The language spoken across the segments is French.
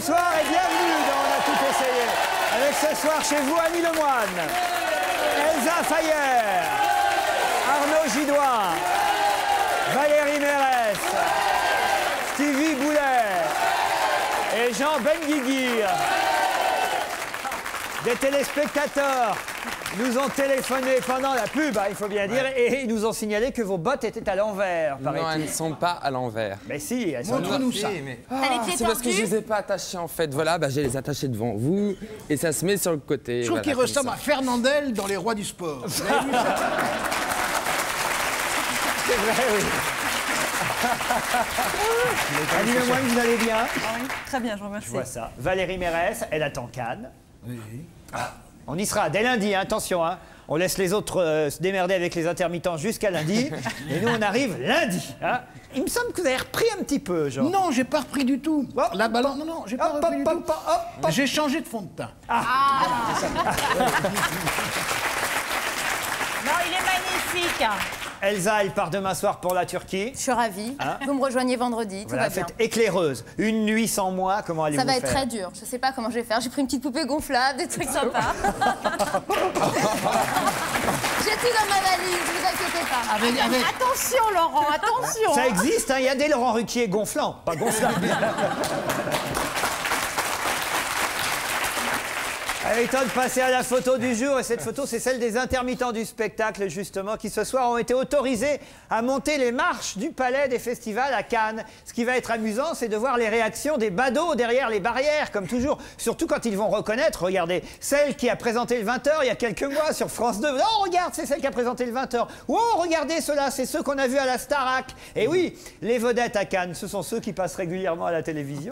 bonsoir et bienvenue dans On a tout essayé. Avec ce soir chez vous Annie Lemoine, Elsa Fayer, Arnaud Gidoin, Valérie Mérès, Stevie Boulet et Jean Benguigui. Des téléspectateurs nous ont téléphoné pendant la pub, il faut bien dire, et ils nous ont signalé que vos bottes étaient à l'envers, Non, elles ne sont pas à l'envers. Mais si, elles sont... Montre-nous ça. C'est parce que je les ai pas attachées en fait. Voilà, je les ai attachées devant vous et ça se met sur le côté. Je trouve qu'il ressemble à Fernandel dans Les Rois du Sport. Vous avez vu ça? C'est vrai, oui. Annie Lemoine, vous allez bien? Oui, très bien, je vous remercie. Je vois ça. Valérie Mérès, elle attend Cannes. Oui. On y sera dès lundi, hein, attention. Hein. On laisse les autres se démerder avec les intermittents jusqu'à lundi. Et nous, on arrive lundi. Hein. Il me semble que vous avez repris un petit peu, genre. Non, j'ai pas repris du tout. Hop, La balance, non, j'ai pas repris du tout. J'ai changé de fond de teint. Non, il est magnifique. Elsa, elle part demain soir pour la Turquie. Je suis ravie. Hein? Vous me rejoignez vendredi, tout Voilà, va bien. faites éclaireuse. Une nuit sans moi, comment allez-vous Ça va faire? être très dur. Je sais pas comment je vais faire. J'ai pris une petite poupée gonflable, des trucs sympas. J'ai tout dans ma valise, vous inquiétez pas. Attention, Laurent, attention. Ça existe, hein, il y a des Laurent Ruquier gonflants, pas gonflables. Il est temps de passer à la photo du jour, et cette photo, c'est celle des intermittents du spectacle, justement, qui ce soir ont été autorisés à monter les marches du Palais des Festivals à Cannes. Ce qui va être amusant, c'est de voir les réactions des badauds derrière les barrières, comme toujours. Surtout quand ils vont reconnaître, regardez, celle qui a présenté le 20h il y a quelques mois sur France 2. Oh, regarde, c'est celle qui a présenté le 20h. Oh, regardez ceux-là, c'est ceux qu'on a vus à la Starac. Et oui, les vedettes à Cannes, ce sont ceux qui passent régulièrement à la télévision.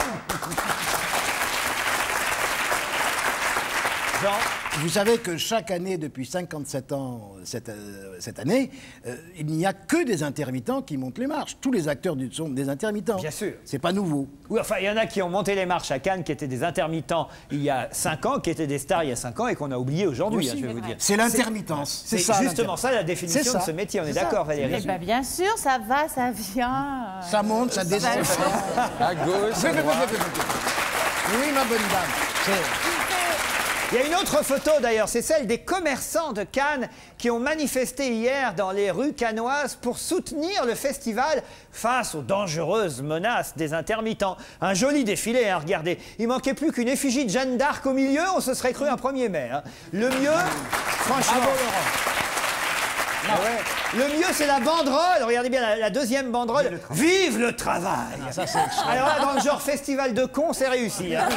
Jean. Vous savez que chaque année, depuis 57 ans, cette année, il n'y a que des intermittents qui montent les marches. Tous les acteurs sont des intermittents. Bien sûr. C'est pas nouveau. Oui, enfin, il y en a qui ont monté les marches à Cannes, qui étaient des intermittents il y a 5 ans, qui étaient des stars il y a 5 ans et qu'on a oublié aujourd'hui, hein, je vais vous dire. C'est l'intermittence. C'est ça, justement ça la définition ça. de ce métier, on est d'accord, Valérie? Eh ben, bien sûr, ça va, ça vient. Ça monte, ça descend. À gauche, à droite. Oui, ma bonne dame. Il y a une autre photo d'ailleurs, c'est celle des commerçants de Cannes qui ont manifesté hier dans les rues cannoises pour soutenir le festival face aux dangereuses menaces des intermittents. Un joli défilé, hein, regardez. Il manquait plus qu'une effigie de Jeanne d'Arc au milieu, on se serait cru un 1er mai. Hein. Le mieux, franchement... Ah ouais. Le mieux, c'est la banderole. Regardez bien la deuxième banderole. Vive le travail. Ça, c'est Alors là, dans le genre festival de cons, c'est réussi. Hein.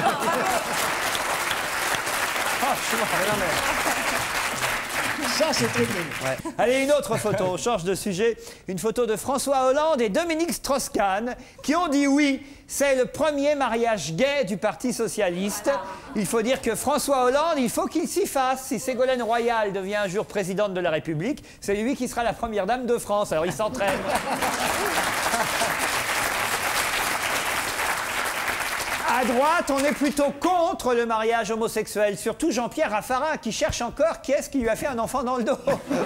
Ça, c'est très bien. Ouais. Allez, une autre photo, on change de sujet. Une photo de François Hollande et Dominique Strauss-Kahn qui ont dit oui. C'est le premier mariage gay du Parti Socialiste. Il faut dire que François Hollande, il faut qu'il s'y fasse. Si Ségolène Royal devient un jour présidente de la République, c'est lui qui sera la première dame de France. Alors il s'entraîne. À droite, on est plutôt contre le mariage homosexuel, surtout Jean-Pierre Raffarin qui cherche encore qui est-ce qui lui a fait un enfant dans le dos.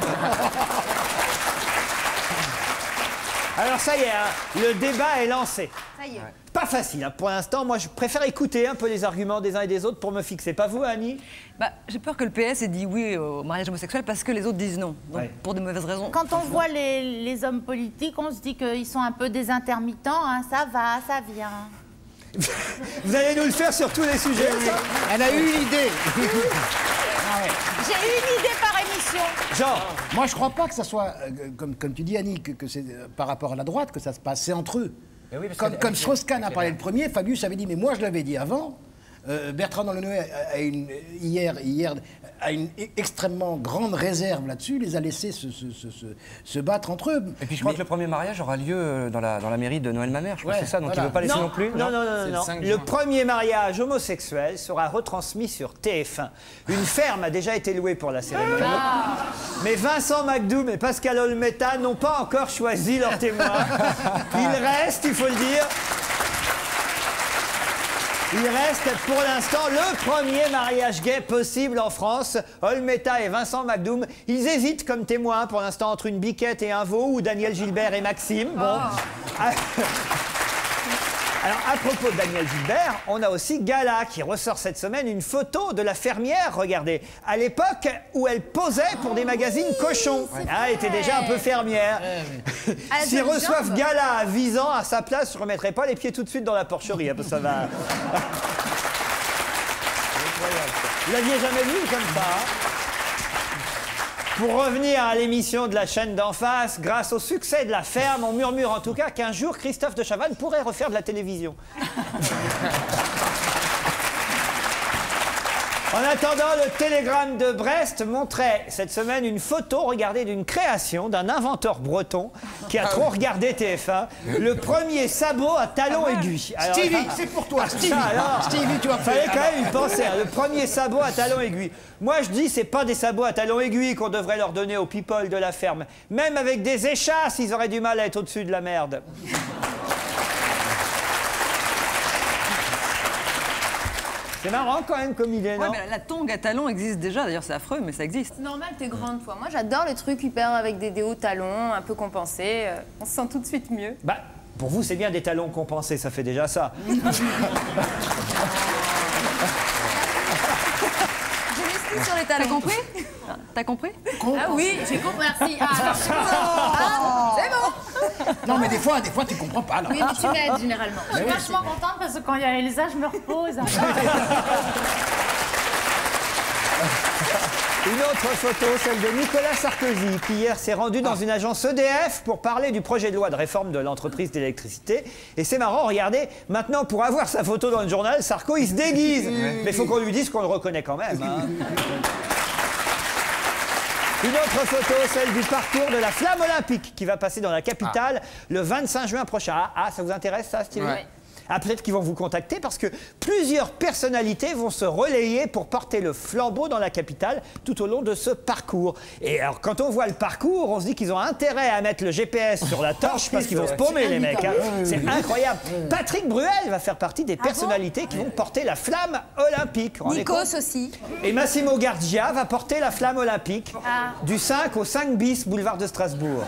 Alors ça y est, hein, le débat est lancé. Ça y est. Pas facile, hein. Pour l'instant, moi je préfère écouter un peu les arguments des uns et des autres pour me fixer. Pas vous, Annie? J'ai peur que le PS ait dit oui au mariage homosexuel parce que les autres disent non. Donc, Ouais. pour de mauvaises raisons. Quand on voit les hommes politiques, on se dit qu'ils sont un peu des intermittents. Hein. Ça va, ça vient. Vous allez nous le faire sur tous les sujets. ça Elle a eu une idée. J'ai une idée par émission. Jean, Moi, je crois pas que ça soit, comme tu dis, Annie, que c'est par rapport à la droite que ça se passe. C'est entre eux. Comme Strauss-Kahn a parlé le premier, Fabius avait dit, mais moi je l'avais dit avant, Bertrand Delanoë hier a une extrêmement grande réserve là-dessus, les a laissés se battre entre eux. Et puis je crois que le premier mariage aura lieu dans la mairie de Noël-Mamère, je crois que c'est ça, donc il ne veut pas laisser non plus. Non. C'est le 5 juin. Le premier mariage homosexuel sera retransmis sur TF1. Une ferme a déjà été louée pour la cérémonie. Mais Vincent McDoom et Pascal Olmeta n'ont pas encore choisi leur témoin. Il reste, il faut le dire... Il reste pour l'instant le premier mariage gay possible en France. Olmeta et Vincent McDoom, ils hésitent comme témoins pour l'instant entre une biquette et un veau ou Daniel Gilbert et Maxime. Bon. Alors, à propos de Daniel Gilbert, on a aussi Gala qui ressort cette semaine une photo de la fermière, regardez, à l'époque où elle posait pour des magazines cochons. Elle était déjà un peu fermière. S'ils reçoivent Gala à Visan, à sa place, je ne remettrai pas les pieds tout de suite dans la porcherie, parce que ça va... Vous l'aviez jamais vu comme ça, hein? Pour revenir à l'émission de la chaîne d'en face, grâce au succès de La Ferme, on murmure en tout cas qu'un jour, Christophe de Chavannes pourrait refaire de la télévision. En attendant, le Télégramme de Brest montrait cette semaine une photo, regardez, d'une création d'un inventeur breton qui a trop regardé TF1. Le premier sabot à talons aiguilles. Alors, Stevie, c'est pour toi, Stevie. Stevie, tu vas fallait quand même y penser. Hein, le premier sabot à talons aiguilles. Moi, je dis, c'est pas des sabots à talons aiguilles qu'on devrait leur donner aux people de La Ferme. Même avec des échasses, ils auraient du mal à être au-dessus de la merde. C'est marrant quand même comme idée, non? Ouais, mais la tongue à talons existe déjà, d'ailleurs c'est affreux, mais ça existe. C'est normal, t'es grande, toi. Moi, j'adore les trucs hyper avec des hauts talons, un peu compensés. On se sent tout de suite mieux. Bah, pour vous, c'est bien des talons compensés, ça fait déjà ça. Je m'excuse sur les talons. T'as compris? T'as compris? Ah oui, j'ai compris, merci. Ah, c'est bon. Non, mais des fois, tu comprends pas. Là. Oui, mais tu m'aides généralement. Je suis vachement contente parce que quand il y a Elsa, je me repose. Une autre photo, celle de Nicolas Sarkozy, qui hier s'est rendu dans une agence EDF pour parler du projet de loi de réforme de l'entreprise d'électricité. Et c'est marrant, regardez, maintenant pour avoir sa photo dans le journal, Sarko, il se déguise. Mais il faut qu'on lui dise qu'on le reconnaît quand même. Hein. Une autre photo, celle du parcours de la flamme olympique qui va passer dans la capitale le 25 juin prochain. Ah, ça vous intéresse ça, Stevie? Ouais. Ah, peut-être qu'ils vont vous contacter parce que plusieurs personnalités vont se relayer pour porter le flambeau dans la capitale tout au long de ce parcours. Et alors, quand on voit le parcours, on se dit qu'ils ont intérêt à mettre le GPS sur la torche parce qu'ils vont se paumer, les mecs. Hein. C'est incroyable. Patrick Bruel va faire partie des personnalités qui vont porter la flamme olympique. Nikos aussi. Et Massimo Gardia va porter la flamme olympique du 5 au 5 bis, boulevard de Strasbourg.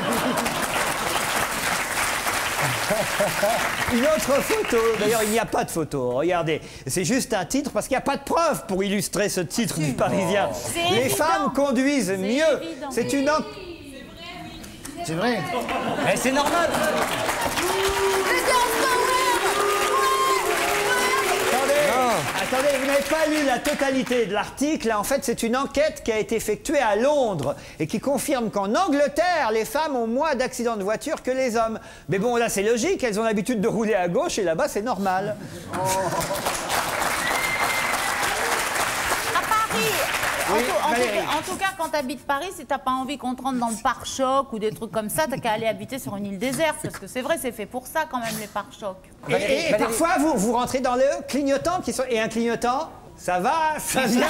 Une autre photo, d'ailleurs il n'y a pas de photo, regardez, c'est juste un titre parce qu'il n'y a pas de preuve pour illustrer ce titre du Parisien. Les femmes conduisent mieux, c'est une... C'est vrai. Mais c'est normal. Attendez, vous n'avez pas lu la totalité de l'article. En fait, c'est une enquête qui a été effectuée à Londres et qui confirme qu'en Angleterre, les femmes ont moins d'accidents de voiture que les hommes. Mais bon, là, c'est logique. Elles ont l'habitude de rouler à gauche et là-bas, c'est normal. À Paris, Oui, en tout cas, quand tu habites Paris, si t'as pas envie qu'on te rentre dans le pare-choc ou des trucs comme ça, t'as qu'à aller habiter sur une île déserte. Parce que c'est vrai, c'est fait pour ça quand même, les pare-chocs. Et parfois, vous rentrez dans le clignotant. Et un clignotant, ça va, ça vient.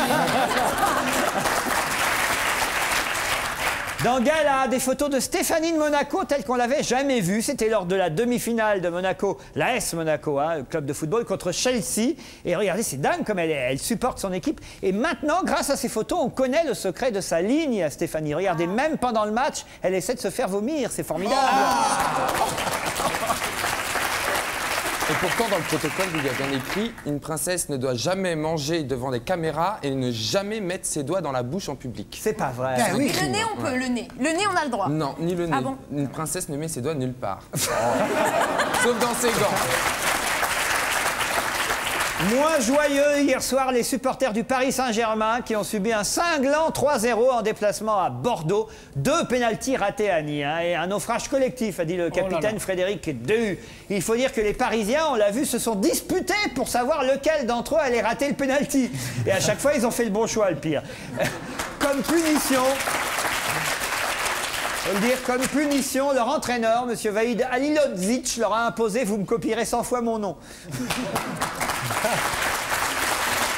Dans Gala, des photos de Stéphanie de Monaco telles qu'on l'avait jamais vue. C'était lors de la demi-finale de Monaco, l'AS Monaco, hein, le club de football, contre Chelsea. Et regardez, c'est dingue comme elle supporte son équipe. Et maintenant, grâce à ces photos, on connaît le secret de sa ligne à Stéphanie. Regardez, même pendant le match, elle essaie de se faire vomir. C'est formidable. Et pourtant, dans le protocole, il y a bien écrit « Une princesse ne doit jamais manger devant des caméras et ne jamais mettre ses doigts dans la bouche en public. » C'est pas vrai. Ben oui. Et le nez, on peut, le nez. Le nez, on a le droit. Non, ni le nez. Ah bon? Une princesse ne met ses doigts nulle part. Sauf dans ses gants. Moins joyeux hier soir, les supporters du Paris Saint-Germain qui ont subi un cinglant 3-0 en déplacement à Bordeaux. 2 pénaltys ratés à Nice et un naufrage collectif, a dit le capitaine Frédéric Dehu. Il faut dire que les Parisiens, on l'a vu, se sont disputés pour savoir lequel d'entre eux allait rater le pénalty. Et à chaque fois, ils ont fait le bon choix, le pire. Comme punition... Faut le dire, comme punition, leur entraîneur, M. Vaïd Halilodzic, leur a imposé « Vous me copierez 100 fois mon nom ».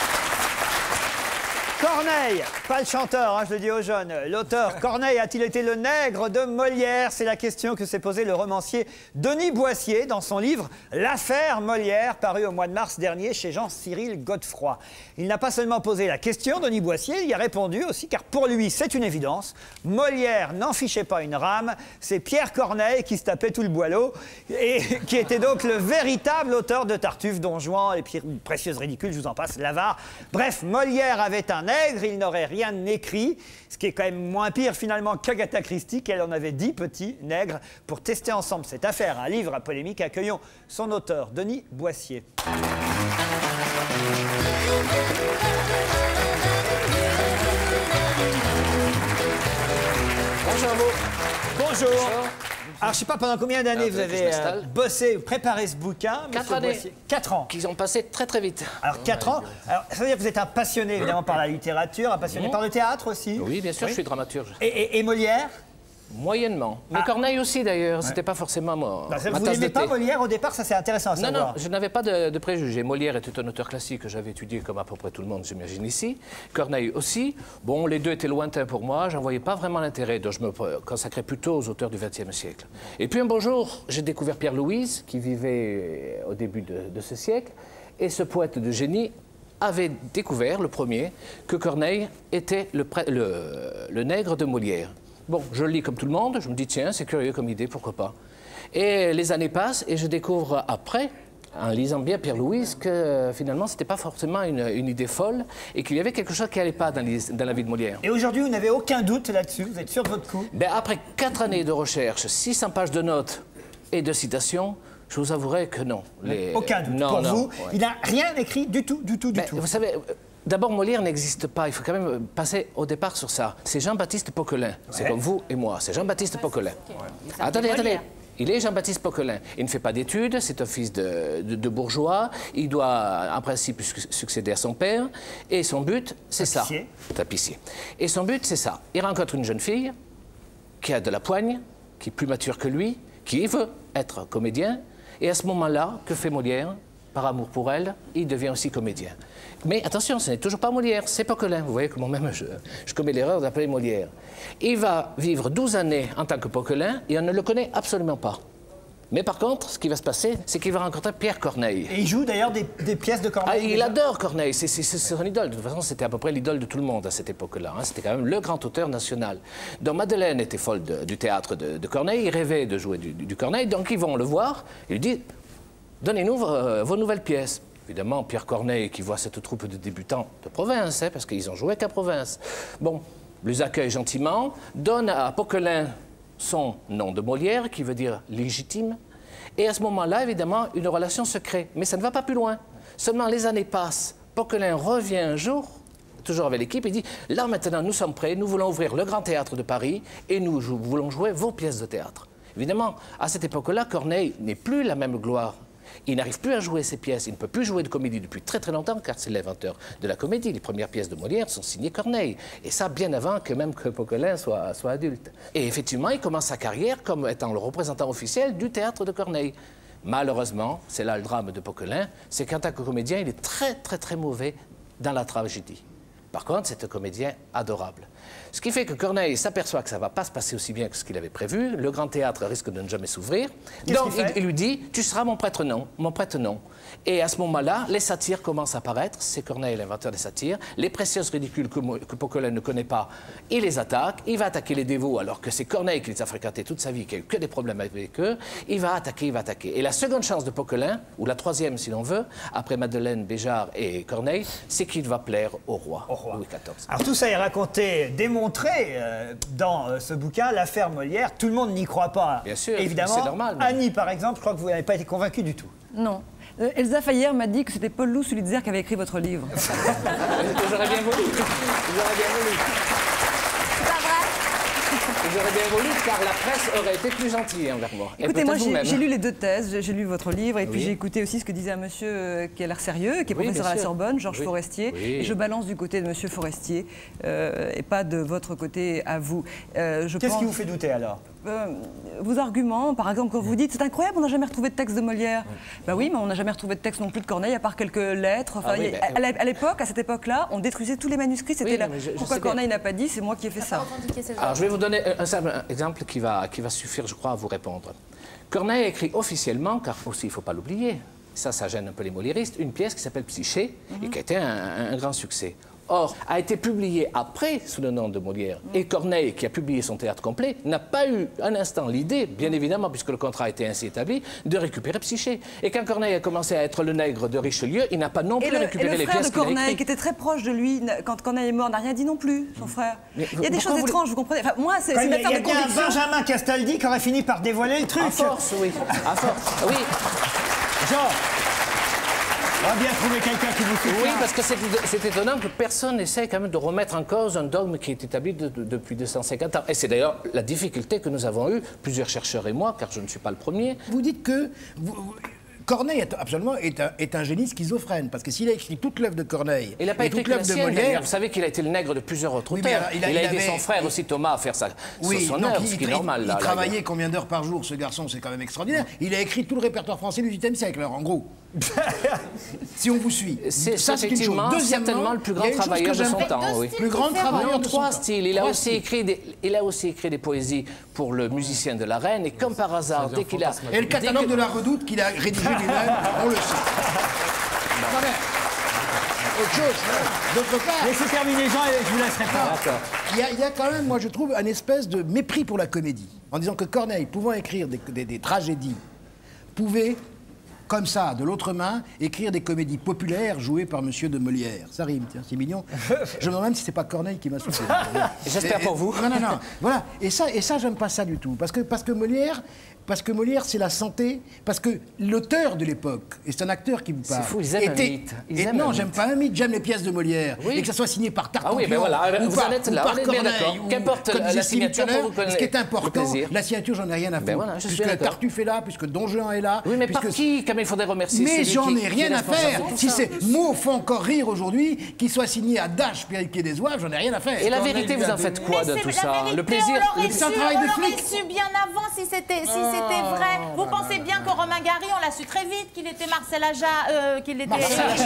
Corneille, pas le chanteur, hein, je le dis aux jeunes. L'auteur Corneille a-t-il été le nègre de Molière? C'est la question que s'est posée le romancier Denis Boissier dans son livre L'affaire Molière, paru au mois de mars dernier chez Jean-Cyril Godefroy. Il n'a pas seulement posé la question, Denis Boissier, il y a répondu aussi, car pour lui, c'est une évidence. Molière n'en fichait pas une rame, c'est Pierre Corneille qui se tapait tout le boileau, et qui était donc le véritable auteur de Tartuffe, Don Juan, Les Précieuses Ridicules, je vous en passe, l'avare. Bref, Molière avait un nègre, il n'aurait rien écrit, ce qui est quand même moins pire finalement qu'Agatha Christie, qu'elle en avait 10 petits nègres. Pour tester ensemble cette affaire, un livre à polémique, accueillons son auteur, Denis Boissier. Bonjour à vous. Bonjour. Bonjour. Alors, je ne sais pas pendant combien d'années vous avez bossé, préparé ce bouquin, 4 années. Boissier. 4 ans. Qui ont passé très très vite. Alors, 4 ans. Alors, ça veut dire que vous êtes un passionné, évidemment, par la littérature, un passionné par le théâtre aussi. Oui, bien sûr, je suis dramaturge. Et Molière? Moyennement. Mais Corneille aussi, d'ailleurs. C'était pas forcément moi. Vous n'aimez pas Molière au départ? Ça, c'est intéressant à savoir. Non, je n'avais pas de préjugés. Molière était un auteur classique que j'avais étudié comme à peu près tout le monde, j'imagine, ici. Corneille aussi. Bon, les deux étaient lointains pour moi. J'en voyais pas vraiment l'intérêt. Donc, je me consacrais plutôt aux auteurs du XXe siècle. Et puis, un beau jour, j'ai découvert Pierre Louise, qui vivait au début de ce siècle. Et ce poète de génie avait découvert, le premier, que Corneille était le nègre de Molière. Bon, je le lis comme tout le monde, je me dis, tiens, c'est curieux comme idée, pourquoi pas. Et les années passent et je découvre après, en lisant bien Pierre Louise, que finalement, c'était pas forcément une idée folle et qu'il y avait quelque chose qui n'allait pas dans la vie de Molière. Et aujourd'hui, vous n'avez aucun doute là-dessus? Vous êtes sûr de votre coup? Ben, après 4 années de recherche, 600 pages de notes et de citations, je vous avouerai que non. Aucun doute. Pour vous, il n'a rien écrit du tout, du tout. Vous savez... D'abord, Molière n'existe pas. Il faut quand même passer au départ sur ça. C'est Jean-Baptiste Poquelin. C'est comme vous et moi. C'est Jean-Baptiste Poquelin. Attendez. Il est Jean-Baptiste Poquelin. Il ne fait pas d'études. C'est un fils de bourgeois. Il doit, en principe, succéder à son père. Et son but, c'est ça. Tapissier. Et son but, c'est ça. Il rencontre une jeune fille qui a de la poigne, qui est plus mature que lui, qui veut être comédien. Et à ce moment-là, que fait Molière? Par amour pour elle, il devient aussi comédien. Mais attention, ce n'est toujours pas Molière, c'est Poquelin. Vous voyez que moi-même, je commets l'erreur d'appeler Molière. Il va vivre 12 années en tant que Poquelin et on ne le connaît absolument pas. Mais par contre, ce qui va se passer, c'est qu'il va rencontrer Pierre Corneille. Et il joue d'ailleurs des pièces de Corneille. Il adore Corneille, c'est son idole. De toute façon, c'était à peu près l'idole de tout le monde à cette époque-là. Hein. C'était quand même le grand auteur national. Donc Madeleine était folle du théâtre de Corneille, il rêvait de jouer du Corneille, donc ils vont le voir, il lui dit... Donnez-nous vos nouvelles pièces. Évidemment, Pierre Corneille, qui voit cette troupe de débutants de province, hein, parce qu'ils ont joué qu'à province, bon, les accueille gentiment, donne à Poquelin son nom de Molière, qui veut dire légitime, et à ce moment-là, évidemment, une relation se crée. Mais ça ne va pas plus loin. Seulement, les années passent. Poquelin revient un jour, toujours avec l'équipe, et dit « Là, maintenant, nous sommes prêts, nous voulons ouvrir le Grand Théâtre de Paris, et nous voulons jouer vos pièces de théâtre. » Évidemment, à cette époque-là, Corneille n'est plus la même gloire. Il n'arrive plus à jouer ses pièces, il ne peut plus jouer de comédie depuis très très longtemps, car c'est l'inventeur de la comédie. Les premières pièces de Molière sont signées Corneille, et ça bien avant que même que Poquelin soit adulte. Et effectivement, il commence sa carrière comme étant le représentant officiel du théâtre de Corneille. Malheureusement, c'est là le drame de Poquelin, c'est qu'en tant que comédien, il est très très très mauvais dans la tragédie. Par contre, c'est un comédien adorable. Ce qui fait que Corneille s'aperçoit que ça ne va pas se passer aussi bien que ce qu'il avait prévu. Le grand théâtre risque de ne jamais s'ouvrir. Donc, il lui dit, tu seras mon prêtre-nom, mon prête-nom. Et à ce moment-là, les satires commencent à apparaître. C'est Corneille l'inventeur des satires. Les précieuses ridicules que Poquelin ne connaît pas, il les attaque. Il va attaquer les dévots, alors que c'est Corneille qui les a fréquentés toute sa vie, qui a eu que des problèmes avec eux. Il va attaquer. Et la seconde chance de Poquelin, ou la troisième si l'on veut, après Madeleine, Béjart et Corneille, c'est qu'il va plaire au roi, Louis XIV. Alors tout ça est raconté, démontré dans ce bouquin, l'affaire Molière. Tout le monde n'y croit pas. Bien sûr, évidemment. C'est normal. Mais... Annie, par exemple, je crois que vous n'avez pas été convaincue du tout. Non. Elsa Fayer m'a dit que c'était Paul Loup Sulitzer qui avait écrit votre livre. J'aurais bien voulu. J'aurais bien voulu. J'aurais bien voulu, car la presse aurait été plus gentille envers moi. Écoutez, moi, j'ai lu les 2 thèses, j'ai lu votre livre, et puis j'ai écouté aussi ce que disait un monsieur qui a l'air sérieux, qui est professeur à la Sorbonne, Georges Forestier, et je balance du côté de monsieur Forestier, et pas de votre côté à vous. Qu'est-ce qui vous fait douter, alors ? vos arguments, par exemple, quand vous dites c'est incroyable, on n'a jamais retrouvé de texte de Molière. Ben oui, mais on n'a jamais retrouvé de texte non plus de Corneille, à part quelques lettres. Enfin, à l'époque, à cette époque-là, on détruisait tous les manuscrits. C'était là. Pourquoi Corneille n'a pas dit, c'est moi qui ai fait ça. Alors, je vais vous donner un simple exemple qui va suffire, je crois, à vous répondre. Corneille a écrit officiellement, car aussi il ne faut pas l'oublier, ça gêne un peu les moliéristes, une pièce qui s'appelle Psyché et qui a été un grand succès. Or, a été publié après sous le nom de Molière. Et Corneille, qui a publié son théâtre complet, n'a pas eu un instant l'idée, bien évidemment, puisque le contrat a été ainsi établi, de récupérer Psyché. Et quand Corneille a commencé à être le nègre de Richelieu, il n'a pas non plus récupéré les pièces qu'il a écrites. Et le frère de Corneille, qui était très proche de lui, quand Corneille est mort, n'a rien dit non plus, son frère. Il y a des choses étranges, vous comprenez. Enfin, moi, c'est une affaire de conviction. Il y a bien Benjamin Castaldi qui aurait fini par dévoiler le truc. À force, oui. À force, oui. Jean, on va bien trouver quelqu'un qui vous soutient. Oui, parce que c'est étonnant que personne n'essaie quand même de remettre en cause un dogme qui est établi depuis 250 ans. Et c'est d'ailleurs la difficulté que nous avons eue, plusieurs chercheurs et moi, car je ne suis pas le premier. Vous dites que Corneille est un génie schizophrène, parce que s'il a écrit toute l'œuvre de Corneille il n'a pas et écrit toute l'œuvre de Molière... Vous savez qu'il a été le nègre de plusieurs autres oui, auteurs. Il a aidé avait... son frère aussi Thomas à faire son œuvre, ce qui est normal. Il travaillait combien d'heures par jour, ce garçon, c'est quand même extraordinaire. Il a écrit tout le répertoire français du XVIIIe siècle, alors en gros. Si on vous suit. C'est effectivement certainement le plus grand travailleur de son temps. Oui. Plus grand travailleur de son temps. Trois styles. Il a aussi écrit des poésies pour le musicien de la Reine, et comme par hasard, dès qu'il a... Et le catalogue de la Redoute qu'il a rédigé lui-même, on le sait. Autre chose, d'autre part... Laissez terminer Jean et je vous laisserai pas. Il y a quand même, moi je trouve, un espèce de mépris pour la comédie. En disant que Corneille, pouvant écrire des tragédies, pouvait... comme ça, de l'autre main, écrire des comédies populaires jouées par Monsieur de Molière. Ça rime, tiens, c'est mignon. Je me demande même si c'est pas Corneille qui m'a soufflé. J'espère pour vous. Non. Voilà. Et ça, j'aime pas ça du tout. Parce que Molière, c'est la santé. Parce que l'auteur de l'époque, et c'est un acteur qui vous parle. C'est fou, ils aiment un mythe. Non, j'aime pas un mythe. J'aime les pièces de Molière. Oui. Et que ça soit signé par Tartampion. Ah oui, ben voilà. Vous en êtes là, on est bien d'accord. Qu'importe la signature pour vous connaître. Ce qui est important, la signature, j'en ai rien à foutre. Puisque Tartuffe est là, puisque Don Juan est là. Oui, mais par qui, comme il faudrait remercier. Mais j'en ai rien à faire. Si ces mots font encore rire aujourd'hui, qu'ils soient signés à Dache, Périquier des Oives, j'en ai rien à faire. Et la vérité, vous en faites quoi de tout ça? Le plaisir. C'est un travail de flic. On l'aurait su bien avant si c'était vrai. Vous pensez bien que Romain Gary, on l'a su très vite qu'il était Marcel Ajard, qu'il était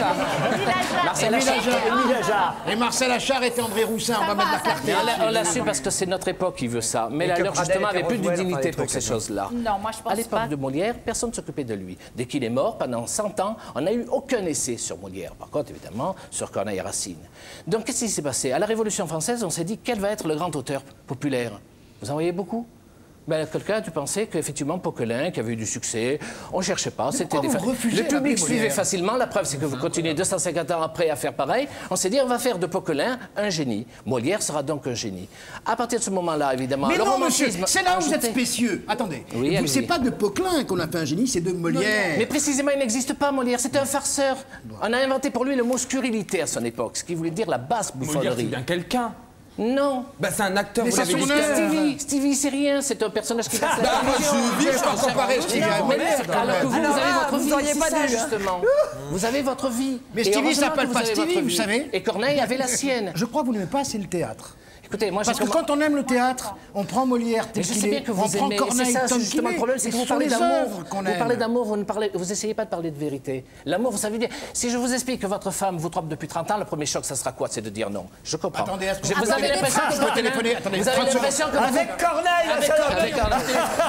Marcel Achard. Et Marcel Achard était André Roussin. On va mettre la clarté. On l'a su parce que c'est notre époque qui veut ça. Mais la leur, justement, avait plus de dignité pour ces choses-là. Non, moi je pense pas. À l'époque de Molière, personne ne s'occupait de lui. Dès qu'il est mort, pendant 100 ans, on n'a eu aucun essai sur Molière. Par contre, évidemment, sur Corneille et Racine. Donc, qu'est-ce qui s'est passé? À la Révolution française, on s'est dit, quel va être le grand auteur populaire? Vous en voyez beaucoup? Ben, quelqu'un a dû penser qu'effectivement, Poquelin, qui avait eu du succès, on ne cherchait pas. C'était le public suivait facilement. La preuve, c'est que vous continuez 250 ans après à faire pareil. On s'est dit, on va faire de Poquelin un génie. Molière sera donc un génie. À partir de ce moment-là, évidemment, mais le non, romantisme... monsieur, c'est là où vous êtes spécieux. Attendez, oui, c'est pas de Poquelin qu'on a fait un génie, c'est de Molière. Mais précisément, il n'existe pas, Molière. C'est un farceur. On a inventé pour lui le mot scurrilité à son époque, ce qui voulait dire la basse bouffonnerie. Molière, c'est bien quelqu'un. Non. Bah, c'est un acteur, mais vous l'avez dit. Stevie, c'est rien, c'est un personnage qui passe à la télévision. Je vais pas comparer Stevie à Molière. Alors que vous avez votre vie, vous auriez pas dû, justement. Vous avez votre vie. Mais Stevie s'appelle pas Stevie, vous savez. Et Corneille avait la sienne. Je crois que vous n'aimez pas assez le théâtre. Écoutez, moi, parce que quand on aime le théâtre, on prend Molière tel qu'il est, on prend Corneille tel qu'il est. Le problème, c'est que vous parlez d'amour. Vous parlez d'amour, vous essayez pas de parler de vérité. L'amour, vous savez bien. Si je vous explique que votre femme vous trompe depuis 30 ans, le premier choc, ça sera quoi? C'est de dire non. Je comprends. Attendez, vous avez l'impression que je peux téléphoner. Attendez, vous avez l'impression que avec Corneille, avec Corneille.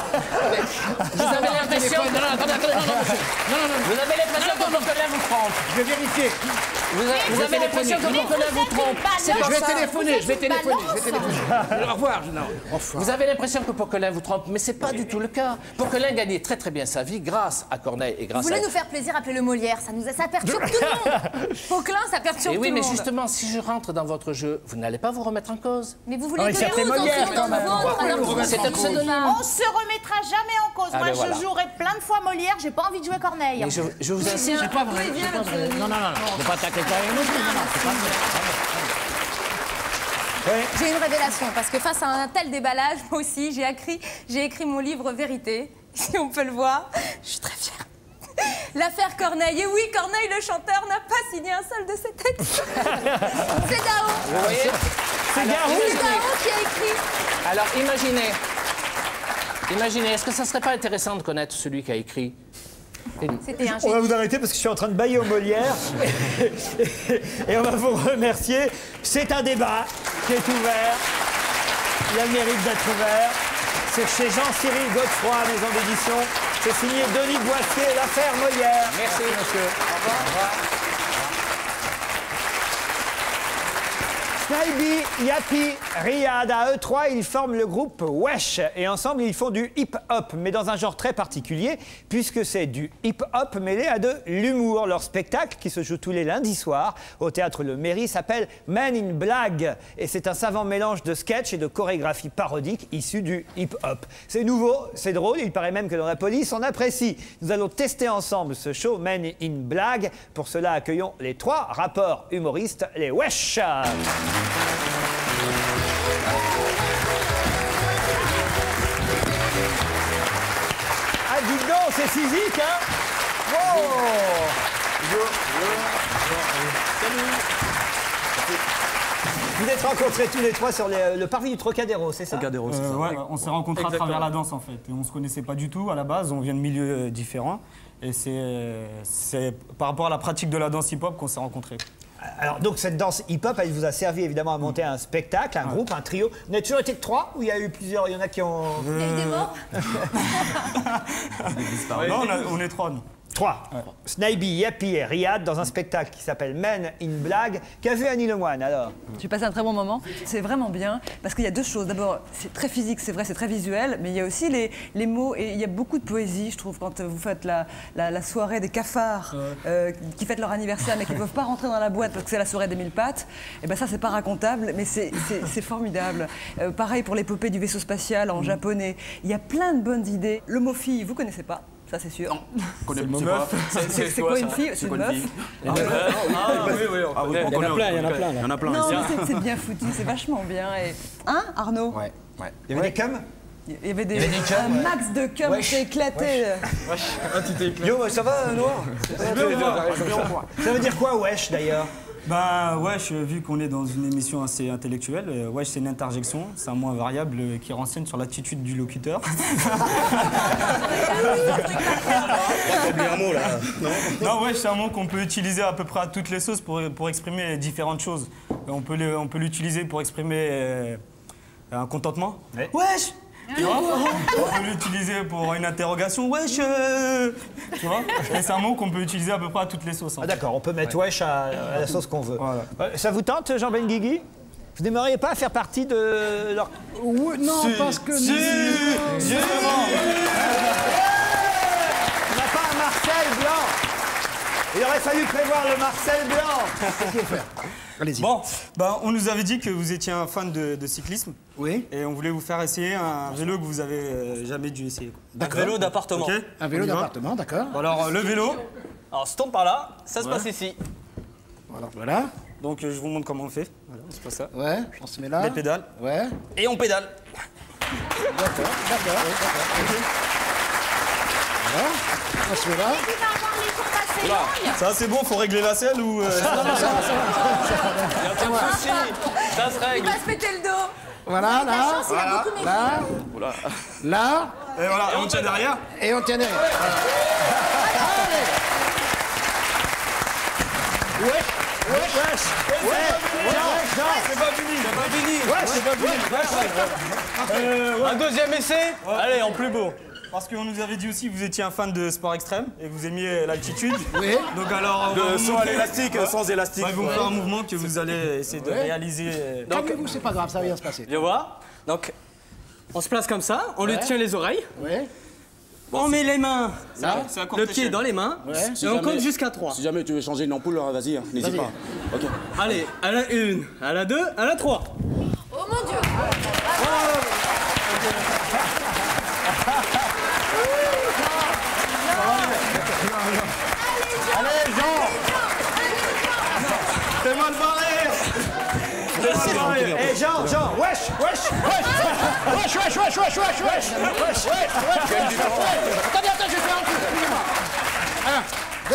Vous avez l'impression que vous avez l'impression que Poquelin vous trompe. Je vais vérifier. Vous avez l'impression que Poquelin vous trompe. Je vais téléphoner. Au revoir. Vous avez l'impression que Poquelin vous trompe, mais c'est pas du tout le cas. Poquelin gagnait très très bien sa vie grâce à Corneille et grâce à... Vous voulez nous faire plaisir, appelez-le Molière, ça perturbe tout le monde. Poquelin, ça perturbe tout le monde. Oui, mais justement, si je rentre dans votre jeu, vous n'allez pas vous remettre en cause. Mais vous voulez que nous dans le vôtre. C'est un pseudonyme. On se remettra jamais en cause. Moi, je jouerai plein de fois Molière, j'ai pas envie de jouer Corneille. Mais je vous insiste. C'est pas vrai. Non. Ne pas attaquer Corneille non plus. C'est pas vrai. J'ai une révélation, parce que face à un tel déballage, moi aussi, j'ai écrit mon livre Vérité, si on peut le voir. Je suis très fière. L'affaire Corneille. Et oui, Corneille, le chanteur, n'a pas signé un seul de ses textes. C'est Dao. Vous voyez? C'est Dao qui a écrit. Alors, imaginez. Imaginez, est-ce que ça serait pas intéressant de connaître celui qui a écrit? On va vous arrêter parce que je suis en train de bailler au Molière. Et on va vous remercier. C'est un débat qui est ouvert. Il a le mérite d'être ouvert. C'est chez Jean-Cyril Godefroy, maison d'édition. C'est signé Denis Boissier, l'affaire Molière. Merci, monsieur. Au revoir. Snaiby, Yapi, Riyad, à eux trois, ils forment le groupe Wesh. Et ensemble, ils font du hip-hop, mais dans un genre très particulier, puisque c'est du hip-hop mêlé à de l'humour. Leur spectacle, qui se joue tous les lundis soirs au théâtre Le Mairie, s'appelle Men in Blague. Et c'est un savant mélange de sketch et de chorégraphie parodique issue du hip-hop. C'est nouveau, c'est drôle, il paraît même que dans la police, on apprécie. Nous allons tester ensemble ce show Men in Blague. Pour cela, accueillons les trois rappeurs humoristes, les Wesh. Ah, dis donc, c'est physique, hein? Wow! Vous êtes rencontrés tous les trois sur le parvis du Trocadéro, c'est ça? Trocadéro, c'est ça. Ouais, on s'est rencontrés à travers la danse, en fait. Et on se connaissait pas du tout à la base, on vient de milieux différents. Et c'est par rapport à la pratique de la danse hip-hop qu'on s'est rencontrés. Alors, donc, cette danse hip-hop, elle vous a servi évidemment à monter un spectacle, un groupe, un trio. Vous n'avez toujours été que trois ou il y a eu plusieurs? Il y en a qui ont. Il y a eu des morts? Non, on est trois, nous. Trois. Ouais. Snaiby, Yapi et Riyad dans un spectacle qui s'appelle Men in Blague. Qu'a vu Annie Lemoine alors? J'ai passé un très bon moment. C'est vraiment bien parce qu'il y a deux choses. D'abord, c'est très physique, c'est vrai, c'est très visuel, mais il y a aussi les mots et il y a beaucoup de poésie, je trouve, quand vous faites la soirée des cafards qui fêtent leur anniversaire mais qui ne peuvent pas rentrer dans la boîte parce que c'est la soirée des 1000 pattes. Et ben ça, c'est pas racontable, mais c'est formidable. Pareil pour l'épopée du vaisseau spatial en japonais. Il y a plein de bonnes idées. Le mot fille, vous connaissez pas? Ça, c'est sûr. Non, connais le mot meuf. C'est quoi une fille? C'est une meuf. Ah oui, il y en a plein, il y en a plein. Non, c'est bien foutu, c'est vachement bien. Et... Hein, Arnaud? Ouais. Il y avait des cums? Il y avait un max de cum qui s'est éclaté. Ah, tu t'es éclaté. Yo, ça va, Noir? Ça veut dire quoi, Wesh, d'ailleurs? Bah, Wesh, vu qu'on est dans une émission assez intellectuelle, Wesh, c'est une interjection, c'est un mot variable qui renseigne sur l'attitude du locuteur. T'as oublié un mot, là. Non, Wesh, c'est un mot qu'on peut utiliser à peu près à toutes les sauces pour exprimer différentes choses. On peut l'utiliser pour exprimer un contentement. Ouais. Wesh! Tu vois? On peut l'utiliser pour une interrogation. Wesh! Tu vois? Et c'est un mot qu'on peut utiliser à peu près à toutes les sauces. Ah, d'accord, on peut mettre wesh à la sauce qu'on veut. Voilà. Ça vous tente, Jean Benguigui? Vous n'aimeriez pas faire partie de leur... Oui, non, parce que... On n'a pas un Marcel Blanc. Il aurait fallu prévoir le Marcel Blanc. Qu'est-ce qu'il faut faire? Allez-y. Bon, on nous avait dit que vous étiez un fan de cyclisme. Oui. Et on voulait vous faire essayer un vélo que vous avez jamais dû essayer. Un vélo d'appartement. Okay. Un vélo d'appartement, d'accord. Bon, alors, le vélo. Alors, se tombe par là, ça se passe ici. Voilà. Donc, je vous montre comment on fait. Voilà, c'est pas ça. Ouais, on se met là. Les pédales. Ouais. Et on pédale. D'accord. Voilà. On se met là. Il va avoir les jambes assez longues. Ça, c'est bon, faut régler la selle ou... Ça se règle. Il va se péter le dos. Voilà, là. chance, il a beaucoup Là. Là. Et voilà, et on tient derrière. Et on tient derrière. Un deuxième essai. Allez, en plus beau. Parce qu'on nous avait dit aussi que vous étiez un fan de sport extrême et que vous aimiez l'altitude. Oui. Donc alors... De saut à l'élastique, sans élastique. Ils vont faire un mouvement que vous allez essayer de réaliser. Calmez-vous, c'est pas grave, ça va bien se passer. Viens voir. Donc, on se place comme ça, on lui tient les oreilles. Oui. On met les mains, Là. Le pied dans les mains, et on compte jusqu'à 3. Si jamais tu veux changer une ampoule, vas-y, n'hésite pas. Ok. Allez, à la 1, à la 2, à la 3. Oh mon Dieu! Allez, Jean! Fais-moi le barrer! Eh, Jean, wesh! Attendez, je vais faire un coup, excusez-moi. 1, 2.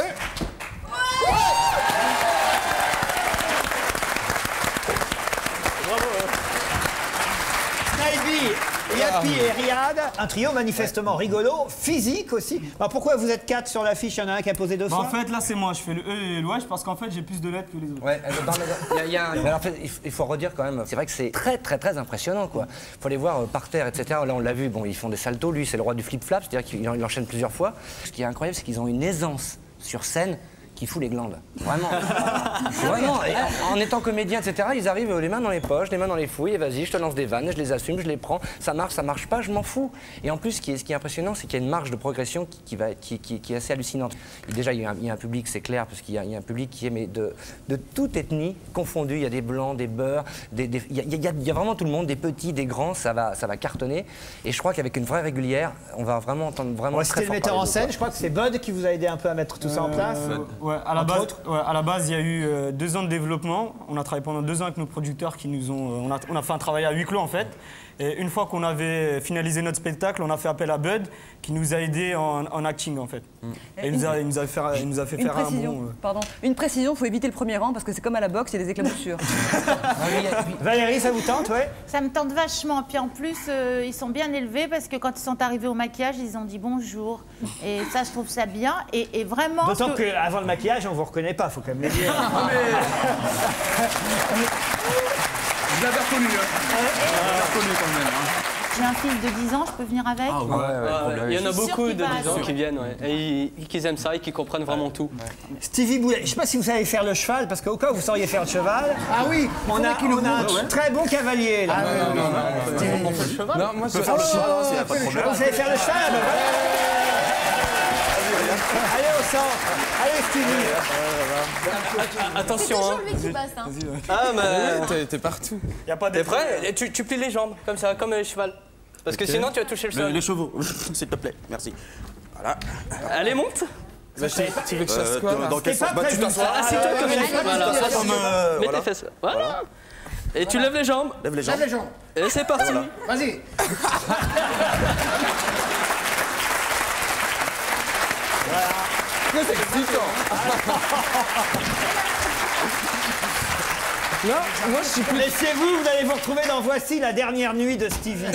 Snaiby, Yapi Sophie et Riyad. Un trio manifestement rigolo, physique aussi. Alors pourquoi vous êtes 4 sur l'affiche? Il y en a un qui a posé 2 fois. En fait, là, c'est moi. Je fais le E et le Wesh parce qu'en fait, j'ai plus de lettres que les autres. Ouais, mais en fait, il faut redire quand même, c'est vrai que c'est très impressionnant, quoi. Il faut les voir par terre, etc. Là, on l'a vu, bon, ils font des saltos. Lui, c'est le roi du flip-flap, c'est-à-dire qu'il enchaîne plusieurs fois. Ce qui est incroyable, c'est qu'ils ont une aisance sur scène qui fout les glandes. Vraiment. Vraiment. Et en étant comédien, etc., ils arrivent les mains dans les poches, les mains dans les fouilles, et vas-y, je te lance des vannes, je les assume, je les prends, ça marche pas, je m'en fous. Et en plus, ce qui est impressionnant, c'est qu'il y a une marge de progression qui est assez hallucinante. Et déjà, il y a un public, c'est clair, parce qu'il y a un public qui est mais de toute ethnie confondue. Il y a des blancs, des beurs, il y a vraiment tout le monde, des petits, des grands, ça va cartonner. Et je crois qu'avec une vraie régulière, on va vraiment entendre vraiment très C'était le metteur en scène, je crois que c'est Bud qui vous a aidé un peu à mettre tout ça en place. Ouais, à la base, il y a eu 2 ans de développement. On a travaillé pendant 2 ans avec nos producteurs qui nous ont... on a fait un travail à huis clos, en fait. Et une fois qu'on avait finalisé notre spectacle, on a fait appel à Bud, qui nous a aidés en acting, en fait. Et il nous a fait faire un bon... Pardon. Une précision, il faut éviter le premier rang, parce que c'est comme à la boxe, il y a des éclaboussures. Valérie, ça vous tente, ouais? Ça me tente vachement. Puis en plus, ils sont bien élevés, parce que quand ils sont arrivés au maquillage, ils ont dit bonjour. Et ça, je trouve ça bien. Et vraiment... D'autant qu'avant le maquillage, on vous reconnaît pas, faut quand même le dire. Je l'avais reconnu, quand même. J'ai un fils de 10 ans, je peux venir avec? Il y en a beaucoup de 10 ans qui viennent, et qui aiment ça et qui comprennent vraiment tout. Stevie Boulet, je ne sais pas si vous savez faire le cheval, parce qu'au cas où vous sauriez faire le cheval... Ah oui, on a un très bon cavalier, là. Non, moi, je fais le cheval. Vous savez faire le cheval? Allez au centre. Allez Stevie. Attention. C'est toujours lui qui passe. Hein. Ah mais t'es partout. T'es prêt? Et tu plies les jambes comme ça, comme le cheval. Parce que sinon tu vas toucher le sol. Les chevaux, s'il te plaît, merci. Voilà. Allez, monte. Tu veux que je fasse quoi? Dans quel sens? Tu t'assois. Assieds-toi comme une femme. Voilà, mets tes fesses. Voilà. Et tu lèves les jambes. Lève les jambes. Et c'est parti. Vas-y. C'est excitant. Non, moi je suis plus... Laissez-vous, vous allez vous retrouver dans Voici la dernière nuit de Stevie.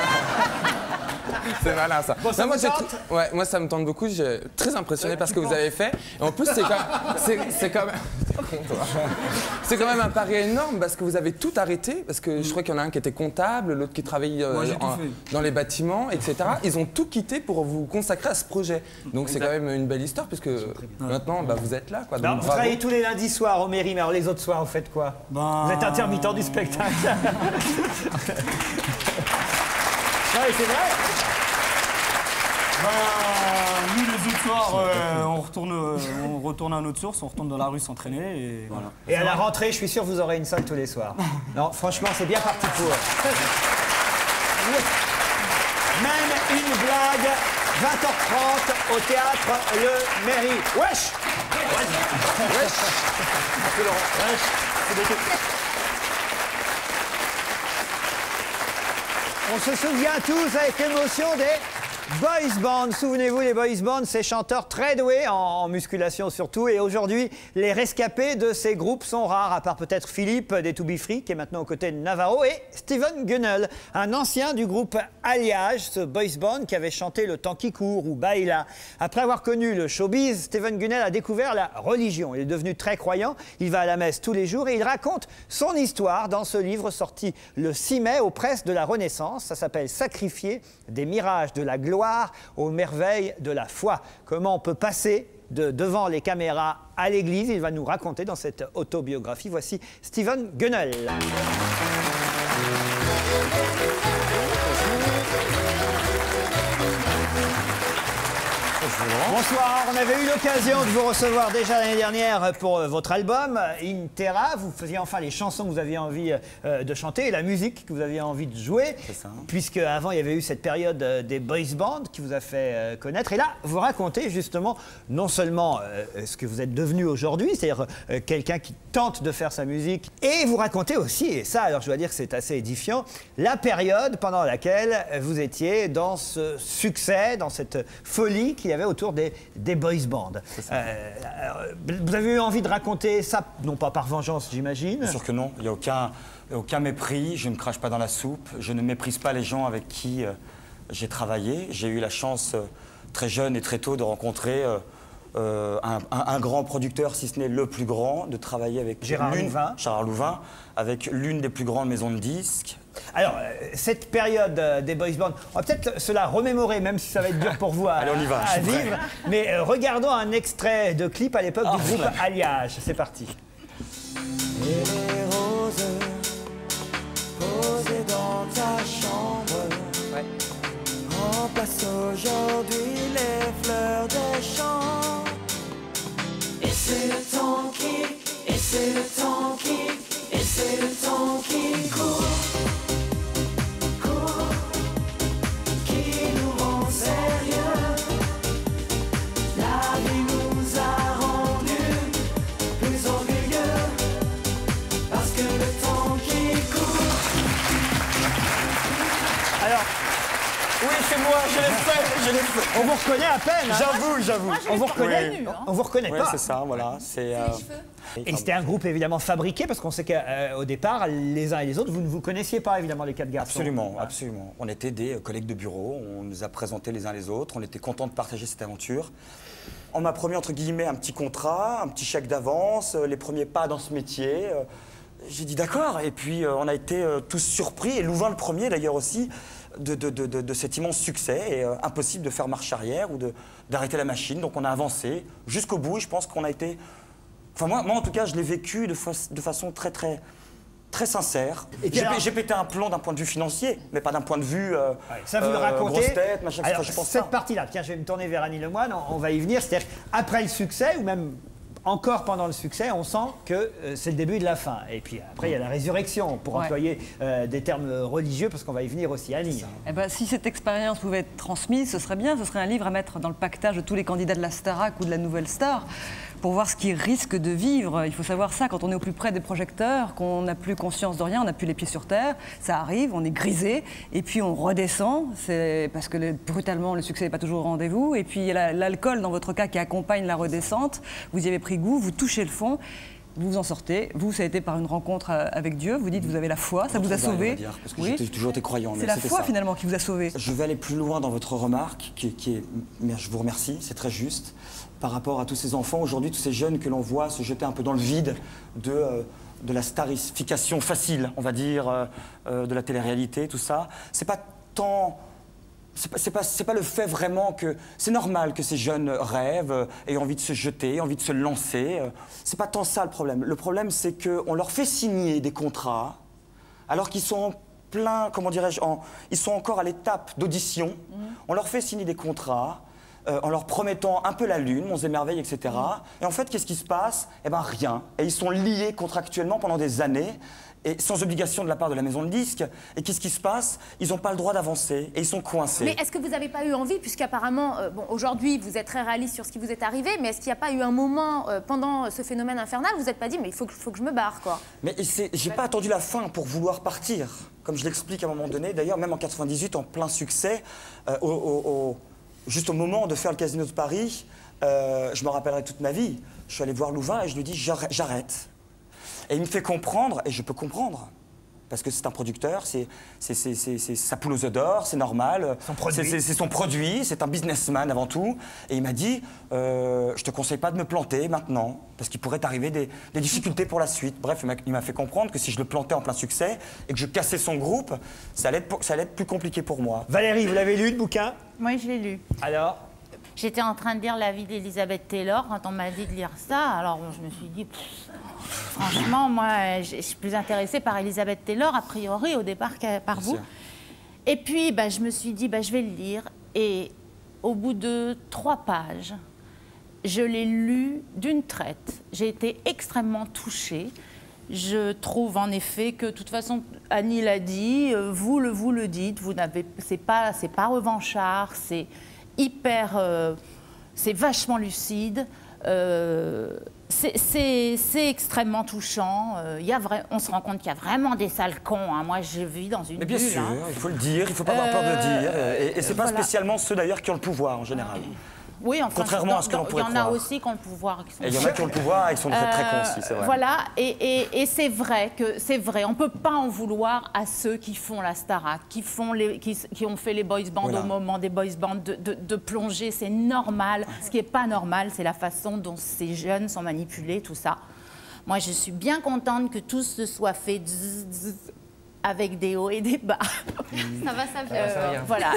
C'est malin ça. Bon, ça non, vous tente? Ouais, moi ça me tente beaucoup. Je suis très impressionné par ce que vous avez fait. Et en plus, c'est quand même... C'est quand même un pari énorme parce que vous avez tout arrêté. Parce que je crois qu'il y en a un qui était comptable, l'autre qui travaillait dans les bâtiments, etc. Ils ont tout quitté pour vous consacrer à ce projet. Donc c'est quand même une belle histoire puisque maintenant vous êtes là. Quoi. Donc, vous travaillez tous les lundis soirs au mairie, mais alors les autres soirs, vous faites quoi? Vous êtes intermittent du spectacle. Ouais, c'est vrai. Nous, les autres soirs, on retourne à notre source, on retourne dans la rue s'entraîner. Et, voilà. Et à la rentrée, je suis sûr que vous aurez une salle tous les soirs. Non, franchement, c'est bien parti pour. Même une blague, 20h30 au théâtre Le Mairie. Wesh! Wesh! On se souvient tous avec émotion des boys bands. Souvenez-vous, les boys bands, ces chanteurs très doués en musculation surtout. Et aujourd'hui, les rescapés de ces groupes sont rares, à part peut-être Philippe des To Be Free, qui est maintenant aux côtés de Navarro, et Steven Gunnell, un ancien du groupe Alliage, ce boys band qui avait chanté Le Temps qui court ou Baila. Après avoir connu le showbiz, Steven Gunnell a découvert la religion. Il est devenu très croyant, il va à la messe tous les jours et il raconte son histoire dans ce livre sorti le 6 mai aux presses de la Renaissance. Ça s'appelle « Sacrifier des mirages de la gloire aux merveilles de la foi ». Comment on peut passer devant les caméras à l'église. Il va nous raconter dans cette autobiographie. Voici Steven Gunnell. Bonsoir, on avait eu l'occasion de vous recevoir déjà l'année dernière pour votre album In Terra. Vous faisiez enfin les chansons que vous aviez envie de chanter et la musique que vous aviez envie de jouer. C'est ça. Puisque avant il y avait eu cette période des boys bands qui vous a fait connaître. Et là, vous racontez justement non seulement ce que vous êtes devenu aujourd'hui, c'est-à-dire quelqu'un qui tente de faire sa musique, et vous racontez aussi, et ça alors je dois dire que c'est assez édifiant, la période pendant laquelle vous étiez dans ce succès, dans cette folie qu'il y avait autour des boys bands. Vous avez eu envie de raconter ça, non pas par vengeance, j'imagine? Bien sûr que non. Il n'y a aucun mépris. Je ne crache pas dans la soupe. Je ne méprise pas les gens avec qui j'ai travaillé. J'ai eu la chance, très jeune et très tôt, de rencontrer un grand producteur, si ce n'est le plus grand, de travailler avec Gérard Louvain, avec l'une des plus grandes maisons de disques. Alors, cette période des boys bands, on va peut-être se la remémorer, même si ça va être dur pour vous à vivre. Mais regardons un extrait de clip à l'époque du groupe Alliage. C'est parti. Et les roses posées dans ta chambre remplacent aujourd'hui les fleurs des champs. Et c'est le temps qui, et c'est le temps qui, et c'est le temps qui court. Oui, c'est moi, je l'ai fait. On vous reconnaît à peine. Hein. J'avoue. On vous reconnaît. On vous reconnaît pas. C'est ça, voilà. Et c'était un groupe évidemment fabriqué, parce qu'on sait qu'au départ, les uns et les autres, vous ne vous connaissiez pas évidemment, les 4 garçons. Absolument. On était des collègues de bureau, on nous a présentés les uns les autres, on était contents de partager cette aventure. On m'a promis, entre guillemets, un petit contrat, un petit chèque d'avance, les premiers pas dans ce métier. J'ai dit d'accord, et puis on a été tous surpris, et Louvain le premier d'ailleurs aussi, de cet immense succès, et impossible de faire marche arrière ou d'arrêter la machine. Donc on a avancé jusqu'au bout, et je pense qu'on a été... Enfin moi en tout cas, je l'ai vécu de façon très sincère. J'ai pété un plomb d'un point de vue financier, mais pas d'un point de vue ça vous le racontez. Grosse tête, machin. Alors, je pense cette partie-là, tiens, je vais me tourner vers Annie Lemoine, on va y venir. C'est-à-dire après le succès, ou même encore pendant le succès, on sent que c'est le début de la fin. Et puis après, il y a la résurrection, pour employer des termes religieux, parce qu'on va y venir aussi. Annie. Eh ben, si cette expérience pouvait être transmise, ce serait bien. Ce serait un livre à mettre dans le pactage de tous les candidats de la Starac ou de la Nouvelle Star, pour voir ce qu'ils risquent de vivre. Il faut savoir ça quand on est au plus près des projecteurs, qu'on n'a plus conscience de rien, on n'a plus les pieds sur terre. Ça arrive, on est grisé, et puis on redescend. C'est parce que brutalement, le succès n'est pas toujours au rendez-vous. Et puis il y a l'alcool, dans votre cas, qui accompagne la redescente. Vous y avez pris goût, vous touchez le fond. Vous vous en sortez. Vous, ça a été par une rencontre avec Dieu. Vous dites, vous avez la foi, ça vous a sauvé. Parce que j'ai toujours été croyant. C'est la foi finalement qui vous a sauvé. Je vais aller plus loin dans votre remarque, mais je vous remercie, c'est très juste. Par rapport à tous ces enfants, aujourd'hui, tous ces jeunes que l'on voit se jeter un peu dans le vide de la starification facile, on va dire, de la télé-réalité, tout ça. C'est pas tant... C'est pas le fait vraiment que... C'est normal que ces jeunes rêvent, aient envie de se jeter, envie de se lancer. C'est pas tant ça le problème. Le problème, c'est qu'on leur fait signer des contrats alors qu'ils sont en plein, comment dirais-je, ils sont encore à l'étape d'audition. On leur fait signer des contrats en leur promettant un peu la lune, monts et merveilles, etc. Et en fait, qu'est-ce qui se passe? Eh bien, rien. Et ils sont liés contractuellement pendant des années, et sans obligation de la part de la maison de disques. Et qu'est-ce qui se passe? Ils n'ont pas le droit d'avancer, et ils sont coincés. Mais est-ce que vous n'avez pas eu envie, puisqu'apparemment, bon, aujourd'hui, vous êtes très réaliste sur ce qui vous est arrivé, mais est-ce qu'il n'y a pas eu un moment, pendant ce phénomène infernal, vous n'êtes pas dit, mais il faut que je me barre, quoi? Mais j'ai pas attendu la fin pour vouloir partir. Comme je l'explique à un moment donné, d'ailleurs, même en 98, en plein succès, juste au moment de faire le Casino de Paris, je me rappellerai toute ma vie. Je suis allé voir Louvain et je lui dis j'arrête. Et il me fait comprendre, et je peux comprendre. Parce que c'est un producteur, c'est sa poule aux œufs d'or, c'est normal. C'est son produit, c'est un businessman avant tout. Et il m'a dit, je te conseille pas de me planter maintenant, parce qu'il pourrait t'arriver des difficultés pour la suite. Bref, il m'a fait comprendre que si je le plantais en plein succès et que je cassais son groupe, ça allait être plus compliqué pour moi. Valérie, vous l'avez lu, le bouquin? Oui, je l'ai lu. Alors? J'étais en train de lire La vie d'Elizabeth Taylor quand on m'a dit de lire ça. Alors je me suis dit, franchement, moi, je suis plus intéressée par Elizabeth Taylor, a priori, au départ, par vous. Et puis, je me suis dit, je vais le lire. Et au bout de 3 pages, je l'ai lu d'une traite. J'ai été extrêmement touchée. Je trouve en effet que, de toute façon, Annie l'a dit, vous le dites, c'est pas revanchard, c'est hyper, c'est vachement lucide, c'est extrêmement touchant. On se rend compte qu'il y a vraiment des sales cons. Hein. Moi, je vis dans une bulle. Bien sûr, il faut le dire, il ne faut pas avoir peur de le dire. Et c'est pas spécialement ceux d'ailleurs qui ont le pouvoir en général. Oui, enfin, contrairement à ce que l'on pourrait croire. Il y en a aussi qui ont le pouvoir. Et il y en a qui ont le pouvoir et qui sont très cons aussi, c'est vrai. Voilà, et c'est vrai on ne peut pas en vouloir à ceux qui font la Starac, qui ont fait les boys bands au moment des boys bands, de plonger, c'est normal. Ce qui n'est pas normal, c'est la façon dont ces jeunes sont manipulés, tout ça. Moi, je suis bien contente que tout se soit fait avec des hauts et des bas. Ça va. Voilà.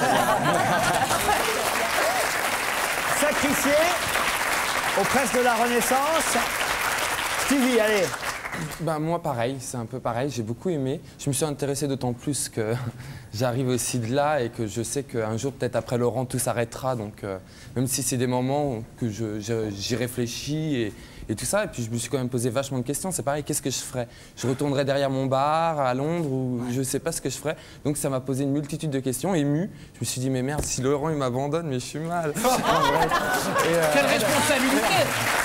Sacrifié aux presses de la Renaissance. Stevie, allez. Ben, moi, pareil, c'est un peu pareil. J'ai beaucoup aimé. Je me suis intéressé d'autant plus que j'arrive aussi de là et que je sais qu'un jour, peut-être après Laurent, tout s'arrêtera. Donc, même si c'est des moments que j'y réfléchis et tout ça. Et puis, je me suis quand même posé vachement de questions. C'est pareil, qu'est-ce que je ferais? Je retournerais derrière mon bar à Londres ou je sais pas ce que je ferais. Donc, ça m'a posé une multitude de questions, ému. Je me suis dit, mais merde, si Laurent, il m'abandonne, mais je suis mal. Quelle responsabilité!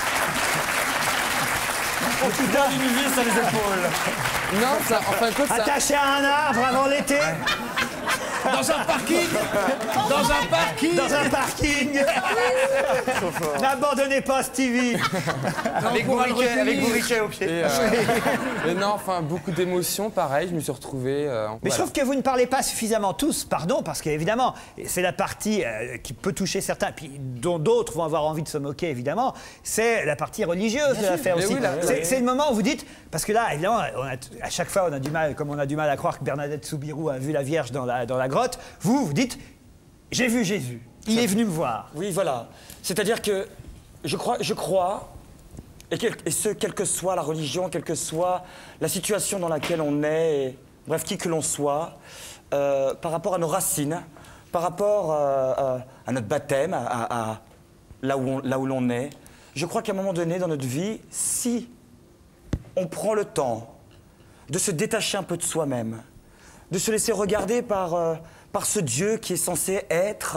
Oh putain, une vis à les épaules. Non, ça, enfin, écoute, ça... Attaché à un arbre avant l'été. Dans un parking. Dans un parking. Dans un parking. N'abandonnez pas Stevie. Avec bourriquet au pied. Mais non, enfin, beaucoup d'émotions, pareil, je me suis retrouvé... Mais je trouve que vous ne parlez pas suffisamment tous, pardon, parce qu'évidemment, c'est la partie qui peut toucher certains, puis dont d'autres vont avoir envie de se moquer, évidemment, c'est la partie religieuse de l'affaire aussi. C'est le moment où vous dites, parce que là, évidemment, à chaque fois, on a du mal, comme on a du mal à croire que Bernadette Soubirous a vu la Vierge dans la grotte, vous dites, j'ai vu Jésus, il est venu me voir. Oui, voilà. C'est-à-dire que je crois, et ce, quelle que soit la religion, quelle que soit la situation dans laquelle on est, et, bref, qui que l'on soit, par rapport à nos racines, par rapport à notre baptême, à là où l'on est, je crois qu'à un moment donné dans notre vie, si on prend le temps de se détacher un peu de soi-même, de se laisser regarder par ce Dieu qui est censé être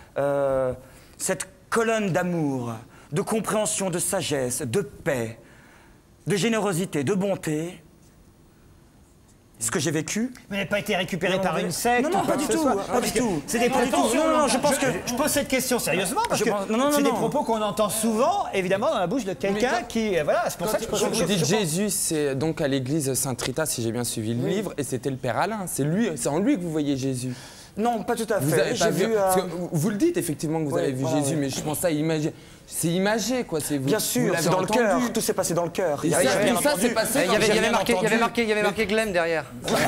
cette colonne d'amour, de compréhension, de sagesse, de paix, de générosité, de bonté. Ce que j'ai vécu. Mais n'avez pas été récupéré par une secte? Non, pas du tout. Pas du tout. C'est des propos. Non, je pense que. Je pose cette question sérieusement parce que c'est des propos qu'on entend souvent, évidemment, dans la bouche de quelqu'un qui. Voilà, c'est pour ça que je pose cette question. Vous dites Jésus, c'est donc à l'église Sainte-Rita, si j'ai bien suivi le livre, et c'était le Père Alain. C'est en lui que vous voyez Jésus. Non, pas tout à fait. Vous avez pas vu, parce que vous le dites effectivement que vous avez vu Jésus, mais je pense à imaginer. C'est imagé, quoi. Bien sûr, c'est dans le cœur. Tout s'est passé dans le cœur. Il y avait marqué Glenn derrière.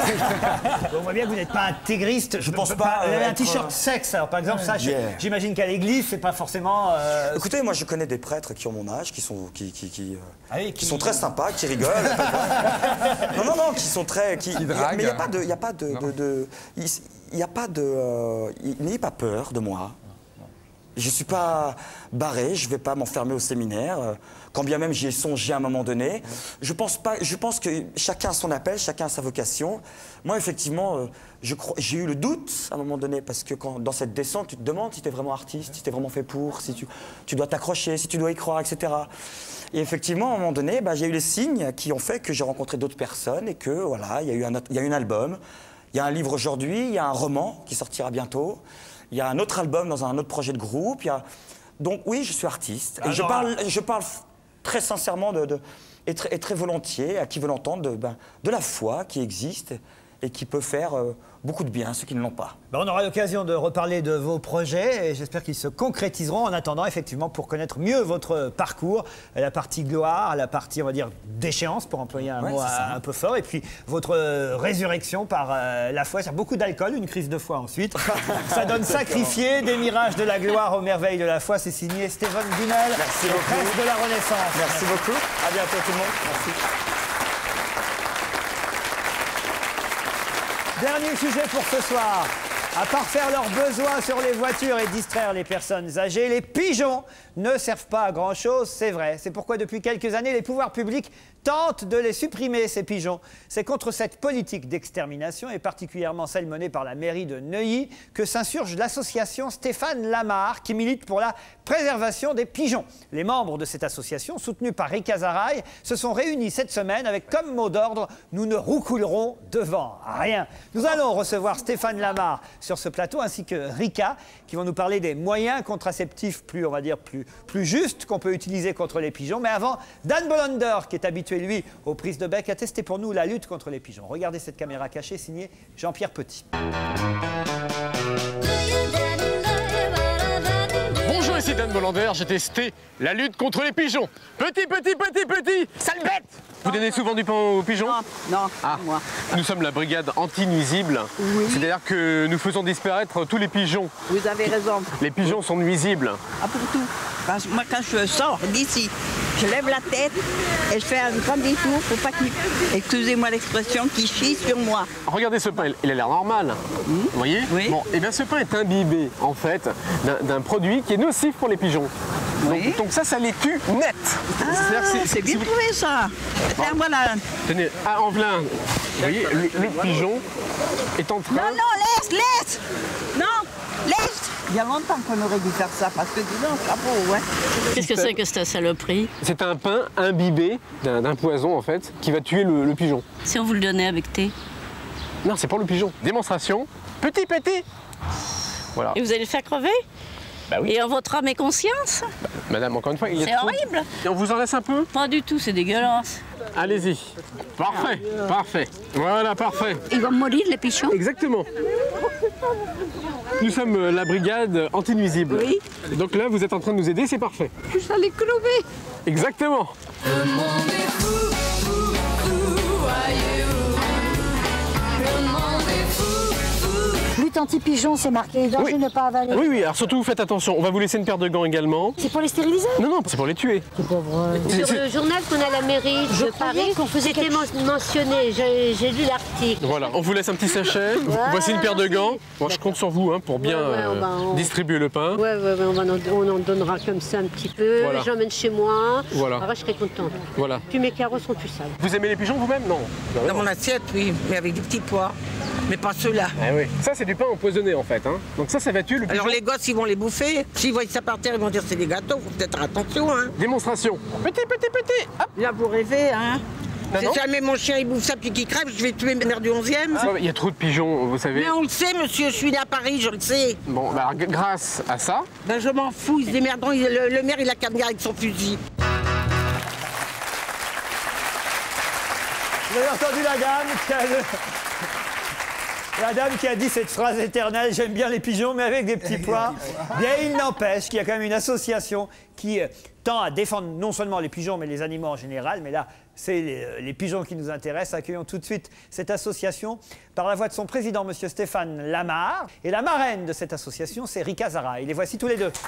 On voit bien que vous n'êtes pas intégriste. Je pense pas. Vous avez un t-shirt sexe, alors par exemple, ça, j'imagine qu'à l'église, c'est pas forcément. Écoutez, moi, je connais des prêtres qui ont mon âge, qui sont très sympas, qui rigolent. Non, qui sont très. Mais il n'y a pas de. N'ayez pas peur de moi. Je ne suis pas barré, je ne vais pas m'enfermer au séminaire, quand bien même j'y ai songé à un moment donné. Je pense que chacun a son appel, chacun a sa vocation. Moi, effectivement, j'ai eu le doute à un moment donné, parce que dans cette descente, tu te demandes si tu es vraiment artiste, si tu es vraiment fait pour, si tu dois t'accrocher, si tu dois y croire, etc. Et effectivement, à un moment donné, j'ai eu les signes qui ont fait que j'ai rencontré d'autres personnes et que, voilà, il y a eu un album, il y a un livre aujourd'hui, il y a un roman qui sortira bientôt. Il y a un autre album dans un autre projet de groupe. Donc oui, je suis artiste. Et je parle très sincèrement et très volontiers, à qui veut l'entendre, de la foi qui existe et qui peut faire beaucoup de bien à ceux qui ne l'ont pas. On aura l'occasion de reparler de vos projets et j'espère qu'ils se concrétiseront. En attendant, effectivement, pour connaître mieux votre parcours, la partie gloire, la partie, on va dire, déchéance, pour employer un mot un peu fort, et puis votre résurrection par la foi, c'est beaucoup d'alcool, une crise de foi ensuite. Ça donne Sacrifié, des mirages de la gloire aux merveilles de la foi. C'est signé Stéphane Bunel, presse de la Renaissance. Merci beaucoup. À bientôt tout le monde. Merci. Dernier sujet pour ce soir. À part faire leurs besoins sur les voitures et distraire les personnes âgées, les pigeons ne servent pas à grand-chose, c'est vrai. C'est pourquoi depuis quelques années, les pouvoirs publics tentent de les supprimer, ces pigeons. C'est contre cette politique d'extermination, et particulièrement celle menée par la mairie de Neuilly, que s'insurge l'association Stéphane Lamar, qui milite pour la préservation des pigeons. Les membres de cette association, soutenus par Rick Azaray, se sont réunis cette semaine avec comme mot d'ordre « Nous ne roucoulerons devant rien ». Nous allons recevoir Stéphane Lamar sur ce plateau, ainsi que Rika, qui vont nous parler des moyens contraceptifs plus, on va dire, plus justes qu'on peut utiliser contre les pigeons. Mais avant, Dan Bolander, qui est habitué, lui, aux prises de bec, a testé pour nous la lutte contre les pigeons. Regardez cette caméra cachée, signée Jean-Pierre Petit. Bonjour, ici Dan Bolander, j'ai testé la lutte contre les pigeons. Petit, sale bête! Vous donnez souvent du pain aux pigeons? Non, moi. Nous sommes la brigade anti-nuisible. Oui. C'est-à-dire que nous faisons disparaître tous les pigeons. Vous avez raison. Les pigeons sont nuisibles. Ah, pour tout. Parce que moi, quand je sors d'ici, je lève la tête et je fais un grand détour pour pas qu'il, excusez-moi l'expression, qu'il chie sur moi. Regardez ce pain, il a l'air normal. Vous voyez? Oui. Bon, et bien ce pain est imbibé, en fait, d'un produit qui est nocif pour les pigeons. Oui. Donc ça les tue net. Ah, c'est bien trouvé ça. Tiens, voilà. Tenez, en plein. Vous voyez, le pigeon est en train... Non, laisse. Non, laisse. Il y a longtemps qu'on aurait dû faire ça, parce que dis donc, chapeau, ouais. Qu'est-ce que c'est que cette saloperie? C'est un pain imbibé d'un poison, en fait, qui va tuer le pigeon. Si on vous le donnait avec thé? Non, c'est pour le pigeon. Démonstration. Petit. Voilà. Et vous allez le faire crever? Bah oui. Et en votre âme et conscience? Madame, encore une fois, il y a C'est horrible. Et on vous en laisse un peu? Pas du tout, c'est dégueulasse. Allez-y. Parfait. Voilà, parfait. Ils vont mourir, les pigeons? Exactement. Nous sommes la brigade anti-nuisible. Oui. Donc là, vous êtes en train de nous aider, c'est parfait. Vous allez crever. Exactement. Le monde est fou, voyez-vous. Le monde est fou. Lutte anti-pigeon, c'est marqué. Danger ne pas avaler. Oui, alors surtout faites attention. On va vous laisser une paire de gants également. C'est pour les stériliser? Non, c'est pour les tuer. Sur le journal qu'on a à la mairie de Paris, c'était mentionné. J'ai lu l'article. Voilà, on vous laisse un petit sachet. Voilà, Voici une paire de gants. merci. Bon, je compte sur vous pour bien distribuer le pain. Ouais, on en donnera comme ça un petit peu. Voilà. J'emmène chez moi. Voilà. Alors, je serai contente. Voilà. Puis mes carreaux sont plus sales. Vous aimez les pigeons vous-même? Non. Dans mon assiette, oui, mais avec du petit pois. Mais pas ceux-là. Ah oui. Ça, c'est du pain empoisonné en fait. Donc ça va tuer le pigeon. Alors les gosses, ils vont les bouffer. S'ils voient ça par terre, ils vont dire c'est des gâteaux. Faut peut-être faire attention. Démonstration. Petit. Hop. Là, vous rêvez, hein. Non. Si jamais mon chien il bouffe ça puis qu'il crève, je vais tuer mes mères du 11e. Il y a trop de pigeons, vous savez. Mais on le sait, monsieur, je suis né à Paris, je le sais. Bon, alors, grâce à ça... Ben je m'en fous, ils se démerdent. Le maire, il a qu'à venir avec son fusil. Vous avez entendu la dame qui a dit cette phrase éternelle, j'aime bien les pigeons, mais avec des petits pois. Bien, il n'empêche qu'il y a quand même une association qui tend à défendre non seulement les pigeons, mais les animaux en général. Mais là, c'est les pigeons qui nous intéressent. Accueillons tout de suite cette association par la voix de son président, M. Stéphane Lamar. Et la marraine de cette association, c'est Rika Zara. Et les voici tous les deux.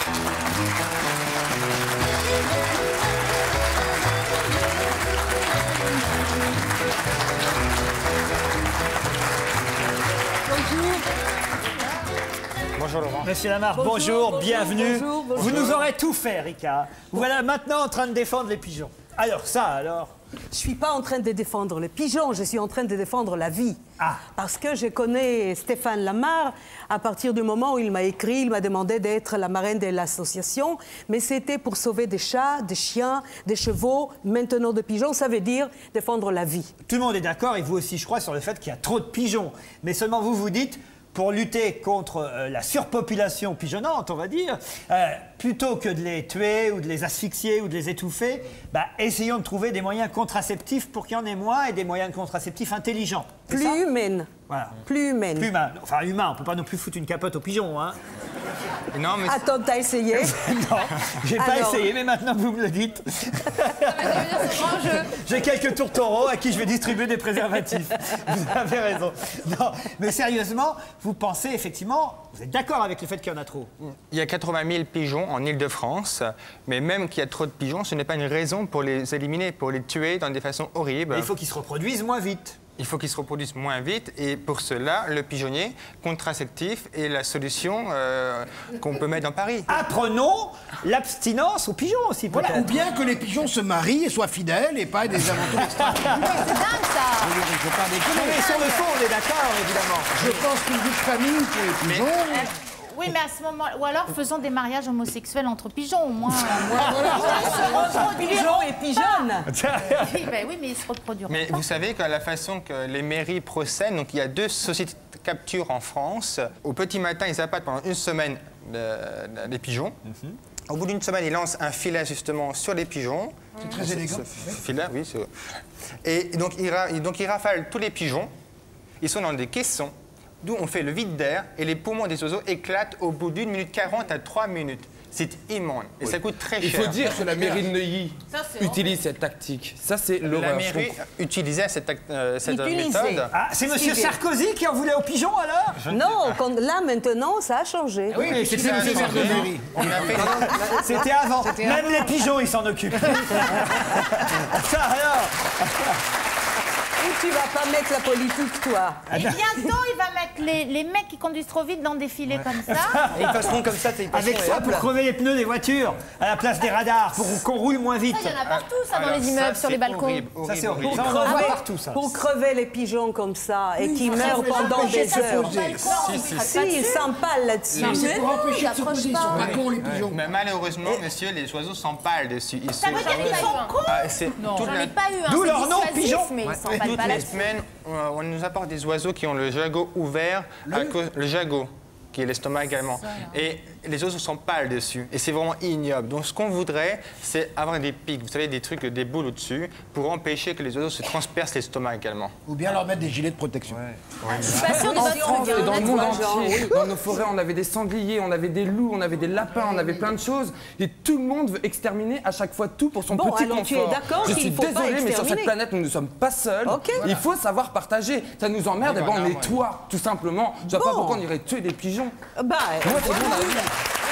Bonjour Laurent. Monsieur Lamar, bonjour, bienvenue. Bonjour. Vous nous aurez tout fait, Rika. Vous voilà maintenant en train de défendre les pigeons. Alors ça, alors? Je suis pas en train de défendre les pigeons, je suis en train de défendre la vie. Parce que je connais Stéphane Lamar à partir du moment où il m'a écrit, il m'a demandé d'être la marraine de l'association, mais c'était pour sauver des chats, des chiens, des chevaux, maintenant des pigeons, ça veut dire défendre la vie. Tout le monde est d'accord, et vous aussi, je crois, sur le fait qu'il y a trop de pigeons. Mais seulement vous vous dites, pour lutter contre la surpopulation pigeonnante, on va dire, plutôt que de les tuer ou de les asphyxier ou de les étouffer, essayons de trouver des moyens contraceptifs pour qu'il y en ait moins et des moyens contraceptifs intelligents. Plus humaine. Voilà. Plus humaine. Plus humain. Enfin, humain, on ne peut pas non plus foutre une capote aux pigeons, hein. Non, mais... Attends, t'as essayé? Non, j'ai pas essayé, mais maintenant vous me le dites. J'ai quelques tourtereaux à qui je vais distribuer des préservatifs. Vous avez raison. Non, mais sérieusement, vous pensez effectivement, vous êtes d'accord avec le fait qu'il y en a trop? Il y a 80 000 pigeons en Île-de-France, mais même qu'il y a trop de pigeons, ce n'est pas une raison pour les éliminer, pour les tuer dans des façons horribles. Mais il faut qu'ils se reproduisent moins vite. Il faut qu'ils se reproduisent moins vite et pour cela, le pigeonnier contraceptif est la solution qu'on peut mettre dans Paris. Apprenons l'abstinence aux pigeons aussi, peut-être. Voilà, ou bien que les pigeons se marient et soient fidèles et pas des aventures extraordinaires. C'est dingue ça. Je veux pas déconner. Mais sur le fond, on est d'accord, évidemment. Je pense qu'une vie de famille pour les pigeons... Oui, mais à ce moment, ou alors faisons des mariages homosexuels entre pigeons, au moins. Pigeons et pigeonnes. Oui, mais ils se reproduiront. Mais vous savez que la façon que les mairies procèdent, donc il y a deux sociétés capture en France. Au petit matin, ils appâtent pendant une semaine les pigeons. Au bout d'une semaine, ils lancent un filet justement sur les pigeons. C'est très élégant. Filet, oui. Et donc, ils rafalent tous les pigeons. Ils sont dans des caissons, d'où on fait le vide d'air et les poumons des oiseaux éclatent au bout d'1 minute 40 à 3 minutes. C'est immonde et ça coûte très cher. Il faut dire que la mairie de Neuilly utilise cette tactique. Ça, c'est l'horreur. La mairie utilisait cette méthode. Ah, c'est Monsieur Sarkozy qui en voulait aux pigeons alors? Non, là maintenant, ça a changé. Oui, mais c'était Monsieur Sarkozy. C'était avant. Même les pigeons, ils s'en occupent. Ça alors. Où tu vas pas mettre la politique, toi? Et bientôt, il va mettre les mecs qui conduisent trop vite dans des filets comme ça. Et ils passeront comme ça, avec ça pour crever les pneus des voitures à la place des radars, pour qu'on roule moins vite. Il y en a partout, ça, dans les immeubles, sur les balcons. Ça, c'est horrible. Pour crever les pigeons comme ça et qui meurent pendant des heures. Si, ils s'empalent là-dessus. C'est pour empêcher de se poser sur le balcon, les pigeons. Mais malheureusement, monsieur, les oiseaux s'empalent dessus. Ça veut dire qu'ils sont cons? J'en ai pas eu un. D'où leur nom, pigeon. Mais ils s'empalent toutes les semaines, on nous apporte des oiseaux qui ont le jagot ouvert, le jagot, qui est l'estomac également. Et les oiseaux sont pâles dessus. Et c'est vraiment ignoble. Donc ce qu'on voudrait, c'est avoir des pics, vous savez, des trucs, des boules au-dessus, pour empêcher que les oiseaux se transpercent l'estomac également. Ou bien leur mettre des gilets de protection. Je suis pas sûre de votre France et dans le monde entier, dans nos forêts, on avait des sangliers, on avait des loups, on avait des lapins, on avait plein de choses. Et tout le monde veut exterminer à chaque fois tout pour son petit confort. Tu es d'accord Je suis désolé, mais sur cette planète, nous ne sommes pas seuls. Il faut savoir partager. Ça nous emmerde, et on nettoie, tout simplement. Je ne vois pas pourquoi on irait tuer des pigeons. Moi, c'est bon, on a vu.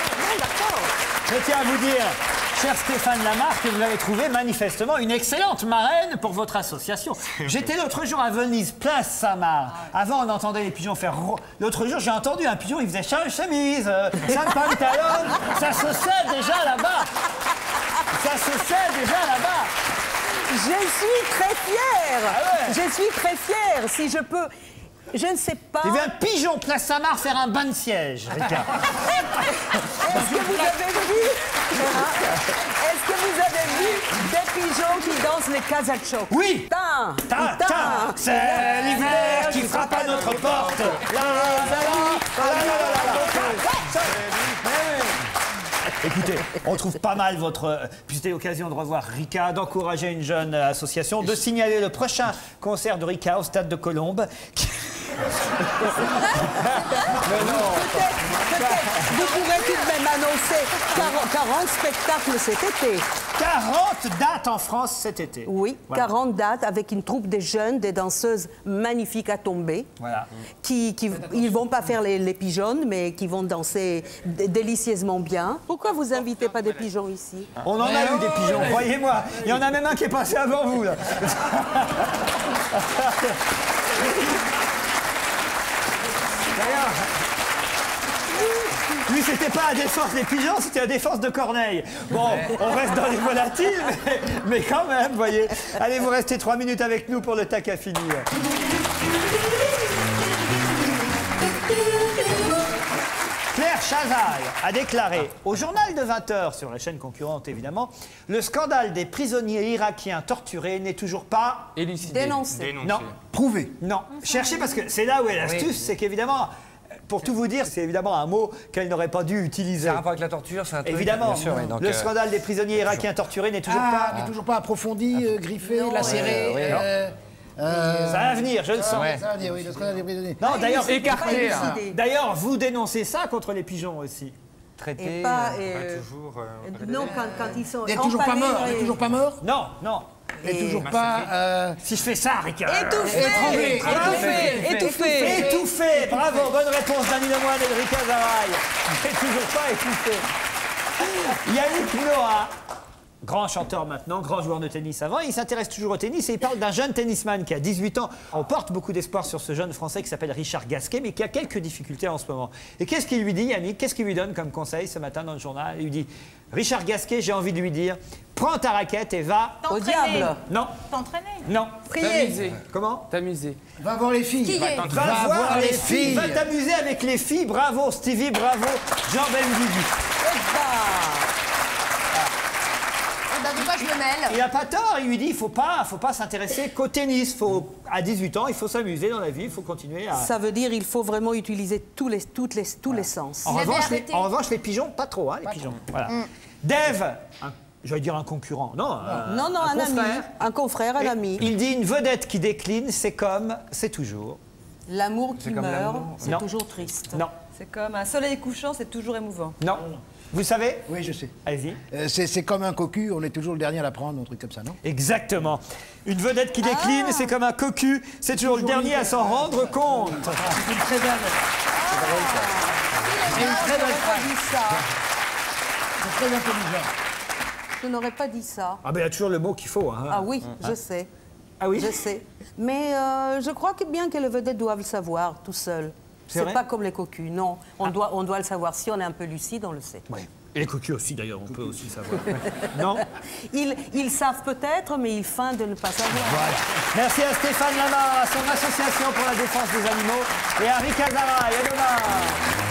Je tiens à vous dire, cher Stéphane Lamarre, que vous avez trouvé manifestement une excellente marraine pour votre association. J'étais l'autre jour à Venise, place Saint-Marc. Avant, on entendait les pigeons faire... L'autre jour, j'ai entendu un pigeon, il faisait chemise, ça pantalon. Ça se sait déjà là-bas. Ça se sait déjà là-bas. Je suis très fière. Je suis très fière. Si je peux... Je ne sais pas. Il y avait un pigeon place Saint-Marc faire un bain de siège, Rika. Est-ce que vous avez vu des pigeons qui dansent les Kazachos? Oui. C'est l'hiver qui frappe à notre porte. Écoutez, on trouve pas mal votre... Puis c'était l'occasion de revoir Rika, d'encourager une jeune association, de signaler le prochain concert de Rika au Stade de Colombes. Vous pourrez tout de même annoncer 40 spectacles cet été. 40 dates en France cet été. Oui, voilà. 40 dates avec une troupe de jeunes, des danseuses magnifiques à tomber. Voilà. Ils vont pas faire les pigeons, mais qui vont danser délicieusement bien. Pourquoi vous invitez pas des pigeons ici? On en a eu des pigeons, croyez-moi. Il y en a même un qui est passé avant vous, là. D'ailleurs, lui, c'était pas à défense des pigeons, c'était à défense de Corneille. Bon, on reste dans les volatiles, mais quand même, vous voyez. Allez, vous restez 3 minutes avec nous pour le tac à finir. Claire Chazal a déclaré au journal de 20h, sur la chaîne concurrente évidemment, le scandale des prisonniers irakiens torturés n'est toujours pas élucidé. Dénoncé. Non. Prouvé. Non. Cherchez parce que c'est là où est l'astuce, c'est qu'évidemment, pour tout vous dire, c'est évidemment un mot qu'elle n'aurait pas dû utiliser. C'est un rapport avec la torture, c'est un truc. Évidemment. Bien sûr, oui, donc, le scandale des prisonniers irakiens torturés n'est toujours pas approfondi, griffé, lacéré. Ça va venir, je le sens. Ça va venir, oui, le scandale des prisonniers. Non, d'ailleurs, écarté. D'ailleurs, vous dénoncez ça contre les pigeons aussi. Et pas toujours. Non, quand ils sont. Il n'est toujours pas mort. Il n'est toujours pas mort. Non, non. Et toujours pas. Si je fais ça, Ricard. Étouffé. Bravo, bonne réponse d'Annie Lemoine et de Rika Zaraï. Et toujours pas étouffé. Yannick Noah, grand chanteur maintenant, grand joueur de tennis avant, il s'intéresse toujours au tennis et il parle d'un jeune tennisman qui a 18 ans. On porte beaucoup d'espoir sur ce jeune Français qui s'appelle Richard Gasquet, mais qui a quelques difficultés en ce moment. Et qu'est-ce qu'il lui dit, Yannick? Qu'est-ce qu'il lui donne comme conseil ce matin dans le journal? Il lui dit, Richard Gasquet, j'ai envie de lui dire, prends ta raquette et va... Au diable. Non. T'entraîner. Non. T'amuser. Comment? T'amuser. Va voir les filles. Va voir les filles. Va t'amuser avec les filles. Bravo Stevie, bravo Jean Benguigui. bah pourquoi je me mêle? Il n'a pas tort, il lui dit il faut pas s'intéresser qu'au tennis. À 18 ans, il faut s'amuser dans la vie, il faut continuer à... Ça veut dire qu'il faut vraiment utiliser tous les sens. En revanche, les pigeons, pas trop, hein, les pigeons. Voilà. Dave, j'allais dire un concurrent. Non, un ami, un confrère, un ami. Il dit une vedette qui décline, c'est toujours. L'amour qui meurt, c'est toujours triste. Non. C'est comme un soleil couchant, c'est toujours émouvant. Non. Vous savez? Oui, je sais. Allez-y. C'est comme un cocu, on est toujours le dernier à la prendre, un truc comme ça, non? Exactement. Une vedette qui décline, c'est comme un cocu, c'est toujours le dernier à s'en rendre compte. C'est une très belle. C'est une très belle phrase. C'est très intelligent. Je n'aurais pas dit ça. Ah ben il y a toujours le mot qu'il faut. Hein. Ah oui, je sais. Ah oui? Je sais. Mais je crois que bien que les vedettes doivent le savoir tout seuls. C'est pas comme les cocus, non. On doit le savoir. Si on est un peu lucide, on le sait. Oui. Et les cocus aussi, d'ailleurs, on peut aussi savoir. Non? Ils savent peut-être, mais ils feignent de ne pas savoir. Voilà. Merci à Stéphane Lamar, à son association pour la défense des animaux, et à Rick Hazara. Et à demain.